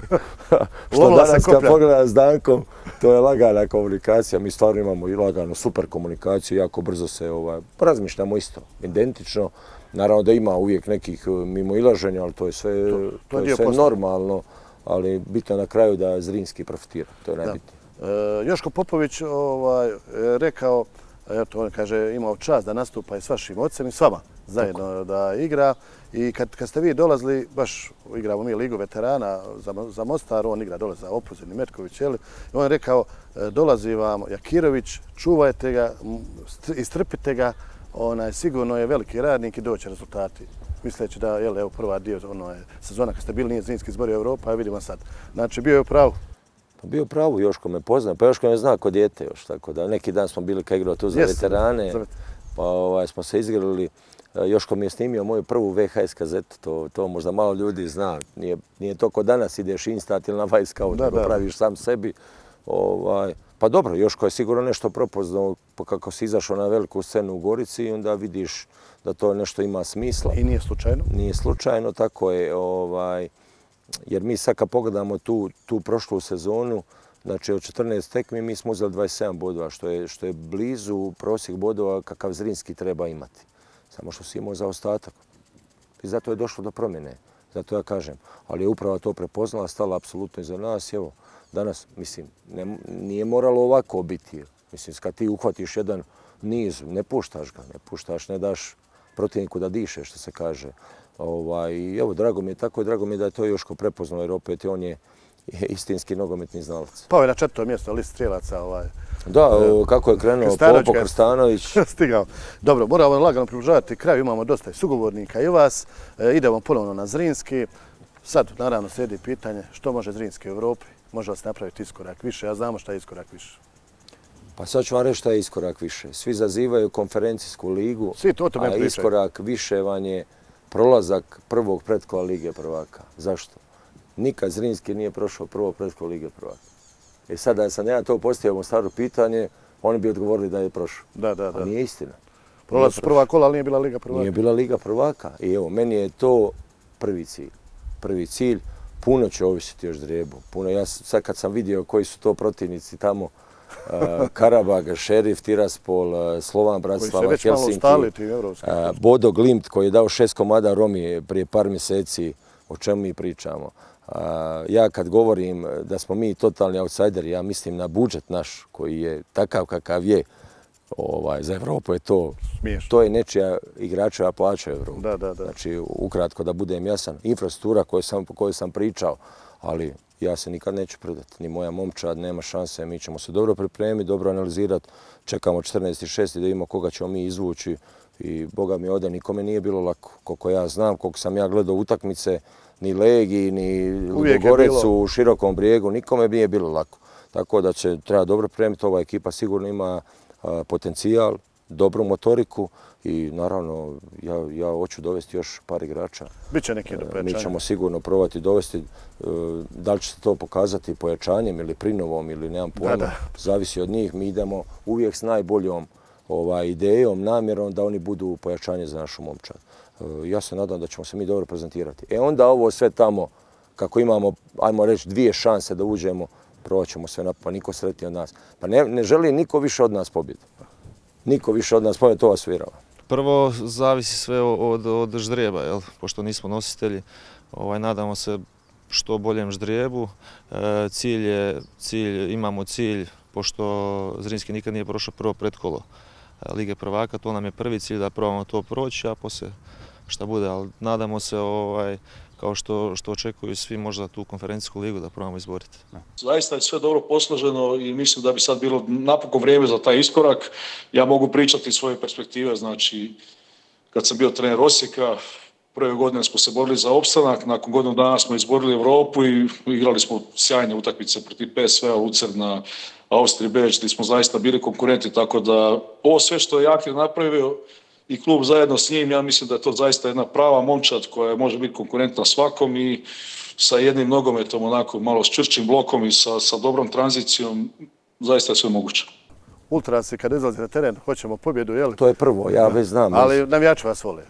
Što danas kad pogledam s Dankom, to je lagana komunikacija. Mi stvarno imamo i laganu super komunikaciju, jako brzo se ovaj, razmišljamo isto, identično. Naravno da ima uvijek nekih mimoilaženja, ali to je sve, to, to to je sve normalno, ali bitno na kraju da Zrinski profitira, to je najbitnije. E, Joško Popović ovaj, rekao, eto, on kaže, imao čast da nastupa i s vašim ocem i s vama zajedno tako da igra. I kad, kad ste vi dolazili, baš igramo mi Ligu veterana za, za Mostar, on igra dole za Opuzin i Metković, jel? I on je rekao, dolazi vam Jakirović, čuvajte ga, istrpite ga, onaj, sigurno je veliki radnik i doće rezultati. Misleći da, jel, evo prva dio ono je sezona kad ste bili nije Zrinski izborio Evropa, a vidimo sad. Znači, bio je u pravu. Pa bio je u pravu, Joško me pozna, pa Joško me zna kod dijete još, tako da neki dan smo bili kad igrao tu za veterane, pa ovaj, smo se izgrali. Joško mi je snimio moju prvu V H S kazetu, to, to možda malo ljudi zna. Nije, nije to kod danas ideš instant ili na Vajskaut, nego praviš sam sebi. Ovaj, pa dobro, Joško je sigurno nešto propoznao, pa kako si izašao na veliku scenu u Gorici i onda vidiš da to nešto ima smisla. I nije slučajno? Nije slučajno, tako je. Ovaj, jer mi sad kad pogledamo tu, tu prošlu sezonu, znači od četrnaest tekmi mi smo uzeli dvadeset sedam bodova, što je, što je blizu prosjek bodova kakav Zrinski treba imati. Samo što si imao zaostatak. I zato je došlo do promjene. Zato ja kažem. Ali je uprava to prepoznala, stala apsolutno iza nas. Evo, danas, mislim, ne, nije moralo ovako biti. Mislim, kad ti uhvatiš jedan niz, ne puštaš ga, ne puštaš, ne daš protivniku da diše, što se kaže. Ovaj, evo, drago mi je tako i drago mi je da je to Joško prepoznao, jer opet on je istinski nogometni znalac. Pao je na četvrto mjesto, list strijelaca. Ovaj. Da, kako je krenuo Popo Krstanović. Stigao. Dobro, moramo lagano približavati kraju, imamo dosta i sugovornika i vas. E, idemo ponovno na Zrinski. Sad, naravno, slijedi pitanje što može Zrinski u Evropi? Može li se napraviti iskorak više? Ja znamo šta je iskorak više. Pa sad ću vam reći šta je iskorak više. Svi zazivaju konferencijsku ligu, Svi to to a iskorak više vam je prolazak prvog pretkola Lige prvaka. Zašto? Nikad Zrinski nije prošao prvo pretkola Lige prvaka. I sad da sam ja to postavio staro pitanje, oni bi odgovorili da je prošao. Da, da, da. A nije istina. Prolaz su prva kola, ali nije bila Liga prvaka. Nije bila Liga prvaka. I evo, meni je to prvi cilj. Prvi cilj. Puno će ovisiti još Ždrijebu. Puno, ja sad kad sam vidio koji su to protivnici tamo, uh, Karabag, Šerif, Tiraspol, uh, Slovan Bratislava, Helsinki, koji se već malo ustali tim evropskim. Uh, Bodo Glimt koji je dao šest komada Romi prije par mjeseci, o čemu mi pričamo. Uh, ja kad govorim da smo mi totalni outsideri, ja mislim na budžet naš koji je takav kakav je. Ovaj, za Evropu je to, smiješno. To je nečija igračeva plaća u Evropu. Da, da, da. Znači, ukratko da budem jasan, infrastruktura koju sam, koju sam pričao, ali ja se nikad neću prodati. Ni moja momčad, nema šanse, mi ćemo se dobro pripremiti, dobro analizirati. Čekamo četrnaesti šesti da vidimo koga ćemo mi izvući i Boga mi ovdje nikome nije bilo lako. Koliko ja znam, koliko sam ja gledao utakmice, ni Legiji, ni Ludogorecu u Širokom Brijegu, nikome nije bilo lako. Tako da će treba dobro pripremiti, ova ekipa sigurno ima potencijal, dobru motoriku i naravno ja, ja hoću dovesti još par igrača. Biće neki do pojačanja. Mi ćemo sigurno probati dovesti, da li će se to pokazati pojačanjem ili prinovom ili nemam pojma, da, da. Zavisi od njih. Mi idemo uvijek s najboljom ovaj, idejom, namjerom da oni budu pojačanje za našu momčad. Ja se nadam da ćemo se mi dobro prezentirati. E onda ovo sve tamo, kako imamo, ajmo reći, dvije šanse da uđemo, provat ćemo sve napad, pa niko sretniji od nas. Pa ne, ne želi niko više od nas pobjedu. Niko više od nas pobjedu, to vas uvjerava. Prvo, zavisi sve od, od ždrijeba, jel? Pošto nismo nositelji. Ovaj, nadamo se što boljem ždrijebu. E, cilj je, cilj, imamo cilj, pošto Zrinski nikad nije prošao prvo pretkolo Lige prvaka, to nam je prvi cilj da probamo to proći, a poslije šta bude. Ali nadamo se, ovaj, kao što, što očekuju svi, možda tu konferencijsku ligu da probamo izboriti. Zaista je sve dobro posloženo i mislim da bi sad bilo napokon vrijeme za taj iskorak. Ja mogu pričati iz svoje perspektive, znači kad sam bio trener Osijeka, prve godine smo se borili za opstanak, nakon godinu dana smo izborili Europu i igrali smo sjajne utakmice protiv P S V-a, Lucerna, Austriji, Beč, gdje smo zaista bili konkurenti, tako da ovo sve što je Jakir napravio i klub zajedno s njim, ja mislim da je to zaista jedna prava momčad koja može biti konkurentna svakom i sa jednim nogometom, onako malo s čvršćim blokom i sa, sa dobrom tranzicijom, zaista je sve moguće. Ultrasi kad izlazi na teren, hoćemo pobjedu, je li? To je prvo, ja već znam. Ali navijači vas vole.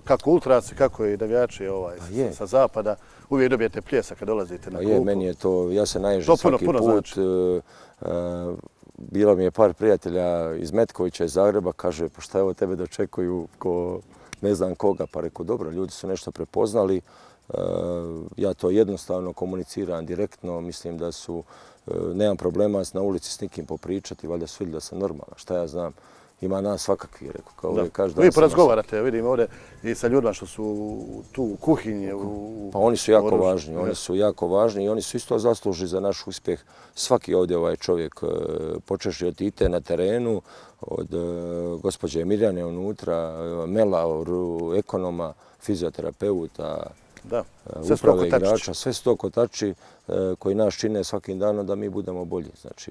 kako ultrasi, kako i navijači ovaj, je. sa zapada, uvijek dobijete pljesak kad dolazite na klupu. Je, meni je to, ja se naježim svaki puno put. znači. Uh, uh, bilo mi je par prijatelja iz Metkovića, iz Zagreba, kaže, pa šta evo tebe dočekuju ko ne znam koga, pa rekao, dobro, ljudi su nešto prepoznali. Uh, ja to jednostavno komuniciram direktno, mislim da su, uh, nemam problema na ulici s nikim popričati, valjda su vidjeli da sam normalan, šta ja znam. Ima nas svakakvi, rekao, kao uvijek kaže da... Vi porazgovarate, vidim ovdje i sa ljudima što su tu u kuhinji, u... Pa oni su jako važni, oni su jako važni i oni su isto zaslužni za naš uspjeh. Svaki ovdje ovaj čovjek, počeši od Tite na terenu, od gospođe Mirjane unutra, Mela, ekonoma, fizioterapeuta, uprave igrača, sve su to kotači koji nas čine svakim danom da mi budemo bolji. Znači,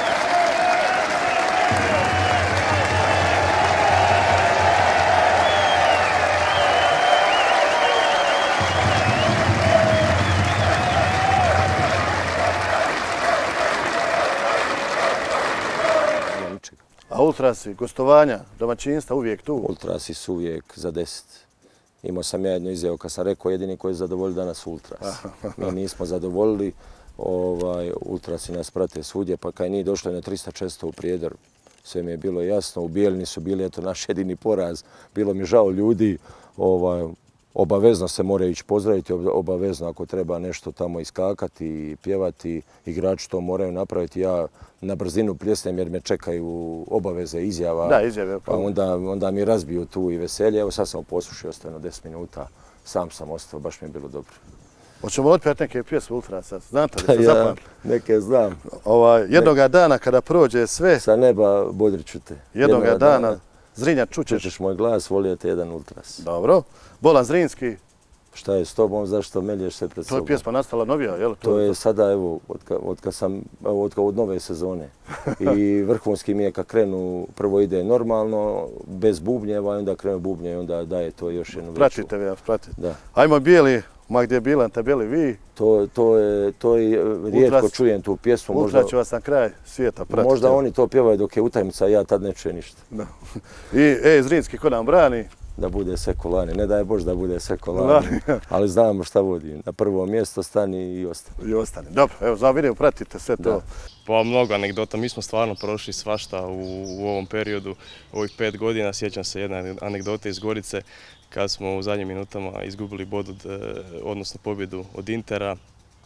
A ultrasi, gostovanja, domaćinstva uvijek tu? Ultrasi su uvijek za deset. Imao sam ja jednu izjavu kad sam rekao jedini koji je zadovoljio danas ultras. Mi nismo zadovoljili, ovaj, ultrasi nas prate svudje, pa kad nije došlo na trista često u Prijedor, sve mi je bilo jasno. U Bijeljini su bili eto naš jedini poraz. Bilo mi žao ljudi, ovaj, obavezno se mora ići pozdraviti, obavezno ako treba nešto tamo iskakati i pjevati, igrači to moraju napraviti. Ja na brzinu pljesnem jer me čekaju obaveze izjava, da, izjave, pa onda, onda mi razbiju tu i veselje. Evo sad sam poslušao, ostao na deset minuta, sam sam ostao, baš mi je bilo dobro. Hoćemo otpjeti neke pjesme ultrasa, znate li se ja, zapamtili? Neke znam. Ovaj, jednoga dana kada prođe sve... Sa neba bodriću te. Jednoga, jednoga dana, dana Zrinja čućeš. Čućeš moj glas, volio te jedan ultras. Dobro. Bolan Zrinski. Šta je s tobom, zašto melješ se pred sobom? To je pjesma nastala novija, je li? To, to je sada, evo, od, ka, od, ka sam, od, ka od nove sezone. I vrhunski mi je kad krenu, prvo ide normalno, bez bubnjeva, i onda krenu bubnje i onda daje to još jednu veću. Pratite vi, pratite. Da. Ajmo Bijeli, ma gdje je Bilan, te bili vi. To, to je, to je rijetko Ultras, čujem tu pjesmu. Ultras ću vas na kraj svijeta pratiti. Možda oni to pjevaju dok je utakmica, ja tad ne čujem ništa. Da. I, ej, Zrinski, ko nam brani? Da bude sve kolani. Ne daj Bož da bude sve kolani, ali znamo šta vodi. Na prvo mjesto stani i ostani. I ostani. Dobro, evo za video pratite sve to. Da. Pa mnogo anegdota. Mi smo stvarno prošli svašta u, u ovom periodu, ovih pet godina. Sjećam se jedne anegdote iz Gorice kad smo u zadnjim minutama izgubili bod, od, odnosno pobjedu od Intera.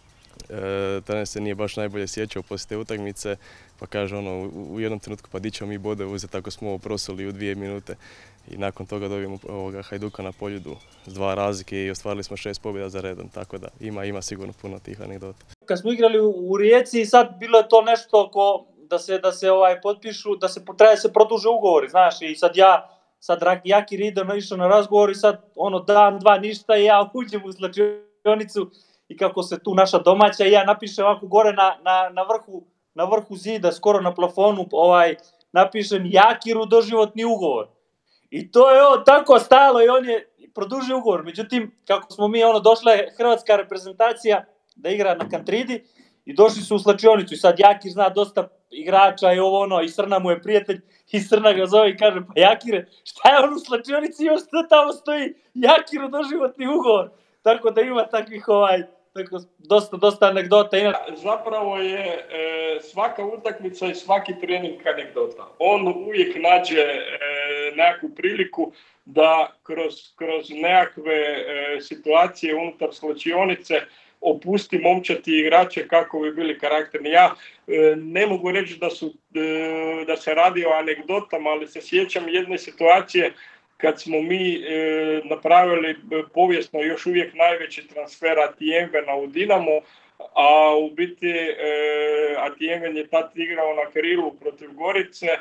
E, trener se nije baš najbolje sjećao poslije te utakmice, pa kaže ono, u jednom trenutku pa di ćemo mi bode uzeti ako smo ovo prosuli u dvije minute. I nakon toga dobijemo ovoga Hajduka na Poljudu s dva razlike i ostvarili smo šest pobjeda za redom, tako da ima, ima sigurno puno tih anegdota. Kad smo igrali u Rijeci, sad bilo je to nešto ko da se, da se ovaj, potpišu, da se treba da se produže ugovori, znaš, i sad ja, sad Jakir ide išao na razgovor i sad ono dan, dva, ništa i ja uđem u slačionicu i kako se tu naša domaća i ja napišem ovako gore na, na, na, vrhu, na vrhu zida, skoro na plafonu, ovaj, napišem Jakiru doživotni ugovor. I to je ono tako stajalo i on je produžio ugovor. Međutim, kako smo mi, ono, došla je hrvatska reprezentacija da igra na Kantridi i došli su u slačionicu i sad Jakir zna dosta igrača i ovo ono, i Srna mu je prijatelj i Srna ga zove i kaže, pa Jakire, šta je on u slačionici, još što tamo stoji Jakiru doživotni ugovor. Tako da ima takvih ovaj, tako, dosta, dosta anegdota. Ina... Zapravo je e, svaka utakmica i svaki trening anegdota. On uvijek nađe e, nekakvu priliku da kroz, kroz nekakve e, situacije unutar slačionice opusti momčati igrače kako bi bili karakterni. Ja e, ne mogu reći da, su, e, da se radi o anegdotama, ali se sjećam jedne situacije kad smo mi e, napravili povijesno još uvijek najveći transfer Atijenvena u Dinamo, a u biti e, Atijenven je tad igrao na krilu protiv Gorice, e,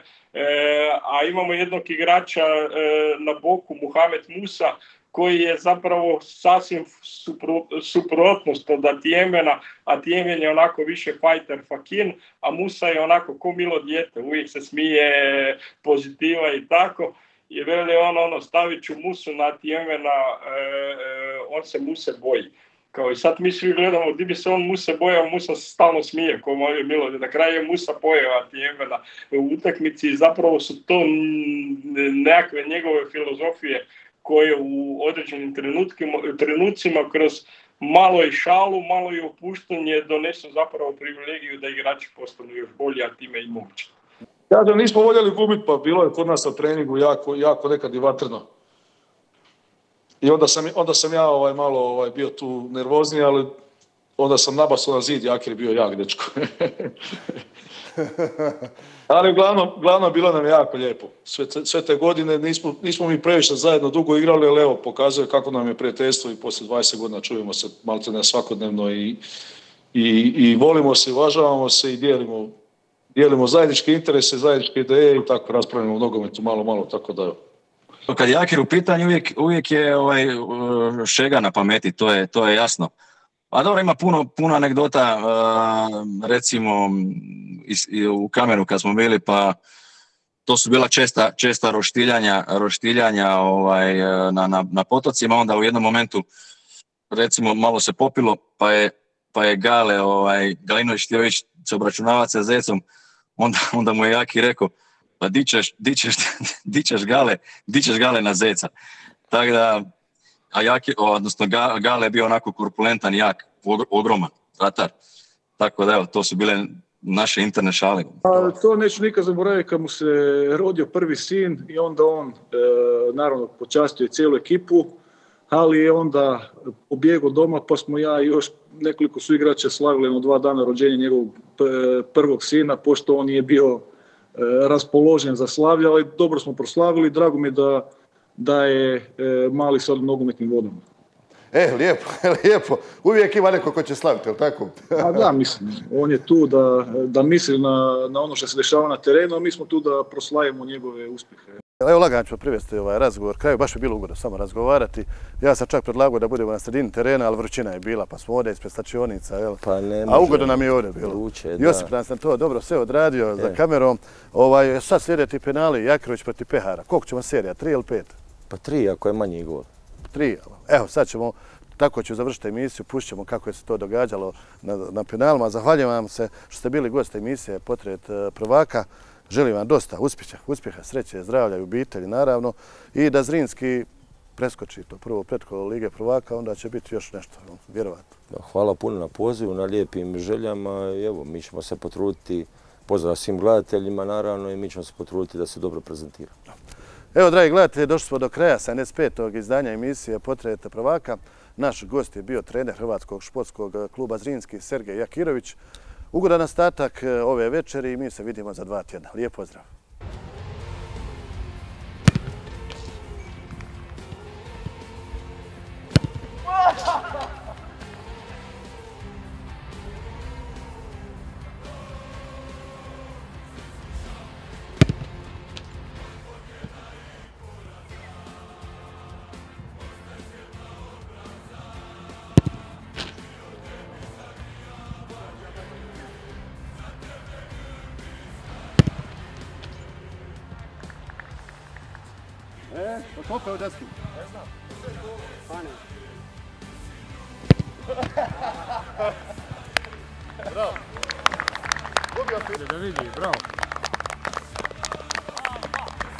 a imamo jednog igrača e, na boku, Muhamed Musa, koji je zapravo sasvim suprotnost od Atijenvena. Atijenven je onako više fighter fakin, a Musa je onako ko milo dijete, uvijek se smije, pozitiva i tako. I veli on, ono, stavit ću Musu na Atijenvena, e, e, on se Muse boji. Kao i sad mi svi gledamo, di bi se on Muse bojao, Musa se stalno smije, ko moj milo. Na kraju je Musa pojeo Atijenvena u utakmici i zapravo su to nekakve njegove filozofije koje u određenim trenucima kroz malo i šalu, malo i opuštanje donesu zapravo privilegiju da igrači postanu još bolji, a time i moguće. Ja da nismo voljeli gubiti, pa bilo je kod nas na treningu jako, jako nekad i vatrno. I onda sam, onda sam ja ovaj, malo ovaj, bio tu nervozniji, ali onda sam nabasao na zid, Jakir je bio jak, dečko. Ali uglavnom, uglavnom bilo nam je jako lijepo. Sve te, sve te godine nismo, nismo mi previše zajedno dugo igrali, ali evo, pokazuje kako nam je prijateljstvo i poslije dvadeset godina čujemo se maltene svakodnevno i, i, i volimo se, uvažavamo se i dijelimo, dijelimo zajedničke interese, zajedničke ideje i tako raspravljamo u nogometu malo, malo, tako da... Kad je Jakir u pitanju, uvijek, uvijek je ovaj, Šega na pameti, to je, to je jasno. A dobro, ima puno, puno anegdota, recimo u Kameru kad smo bili, pa to su bila česta, česta roštiljanja, roštiljanja ovaj, na, na, na potocima, onda u jednom momentu recimo malo se popilo, pa je, pa je Gale, ovaj, Galinović htio ići se obračunavati sa Zecom, onda, onda mu je Jaki rekao, pa di ćeš, di ćeš, di ćeš Gale, di ćeš Gale na Zeca. Tako da, a Jaki, odnosno Gale je bio onako korpulentan, jak, ogroman, ratar. Tako da evo, to su bile naše interne šale. A, to neću nikad zaboraviti kad mu se rodio prvi sin i onda on, e, naravno, počastio je cijelu ekipu, ali je onda pobjegao doma, pa smo ja i još nekoliko suigrača slavili na dva dana rođenja njegovog prvog sina, pošto on nije bio e, raspoložen za slavlje, ali dobro smo proslavili, drago mi je da, da je e, mali sad u nogometnim vodama. E, lijepo, lijepo. Uvijek ima neko ko će slaviti, jel' tako? A da, mislim, on je tu da, da misli na, na ono što se dešava na terenu, a mi smo tu da proslavimo njegove uspjehe. Evo, lagano ćemo privesti ovaj razgovor. Kraju baš je bilo ugodno samo razgovarati. Ja sam čak predlagao da budemo na sredini terena, ali vrućina je bila, pa smo ovdje ispred stačionica, jel? Pa ne a ugodno nam je ovdje bilo. Luče, Josip nam sam to dobro sve odradio e. za kamerom. Ovaj, sad slijede ti penali, Jakirović protiv Pehara. Koliko ćemo serija, tri ili pet? Pa tri, ako je manji gol. Tri, evo sad ćemo, tako ću završiti emisiju, pušćemo kako je se to događalo na, na penalima. Zahvaljujem vam se što ste bili gost emisije Portret prvaka. Želim vam dosta uspjeha, uspjeha, sreće, zdravlja i obitelji naravno i da Zrinski preskoči to prvo pretkolo Lige prvaka, onda će biti još nešto, vjerovatno. Hvala puno na pozivu, na lijepim željama. Evo, mi ćemo se potruditi, pozdrav svim gledateljima naravno i mi ćemo se potruditi da se dobro prezentiramo. Evo, dragi gledatelji, došli smo do kraja sedamdeset petog izdanja emisije Portret prvaka. Naš gost je bio trener Hrvatskog športskog kluba Zrinski, Sergej Jakirović. Ugodan nastatak ove večeri i mi se vidimo za dva tjedna. Lijep pozdrav! E, koliko je u desku? Ne znam. Pane. Bravo. Gubio si. Da vidi, bravo.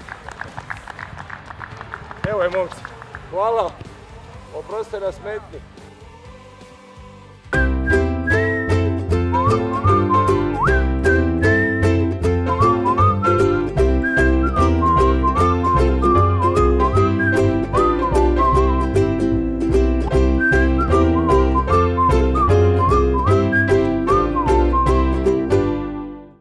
Evo je, momci. Hvala. Oprostite na smetnji.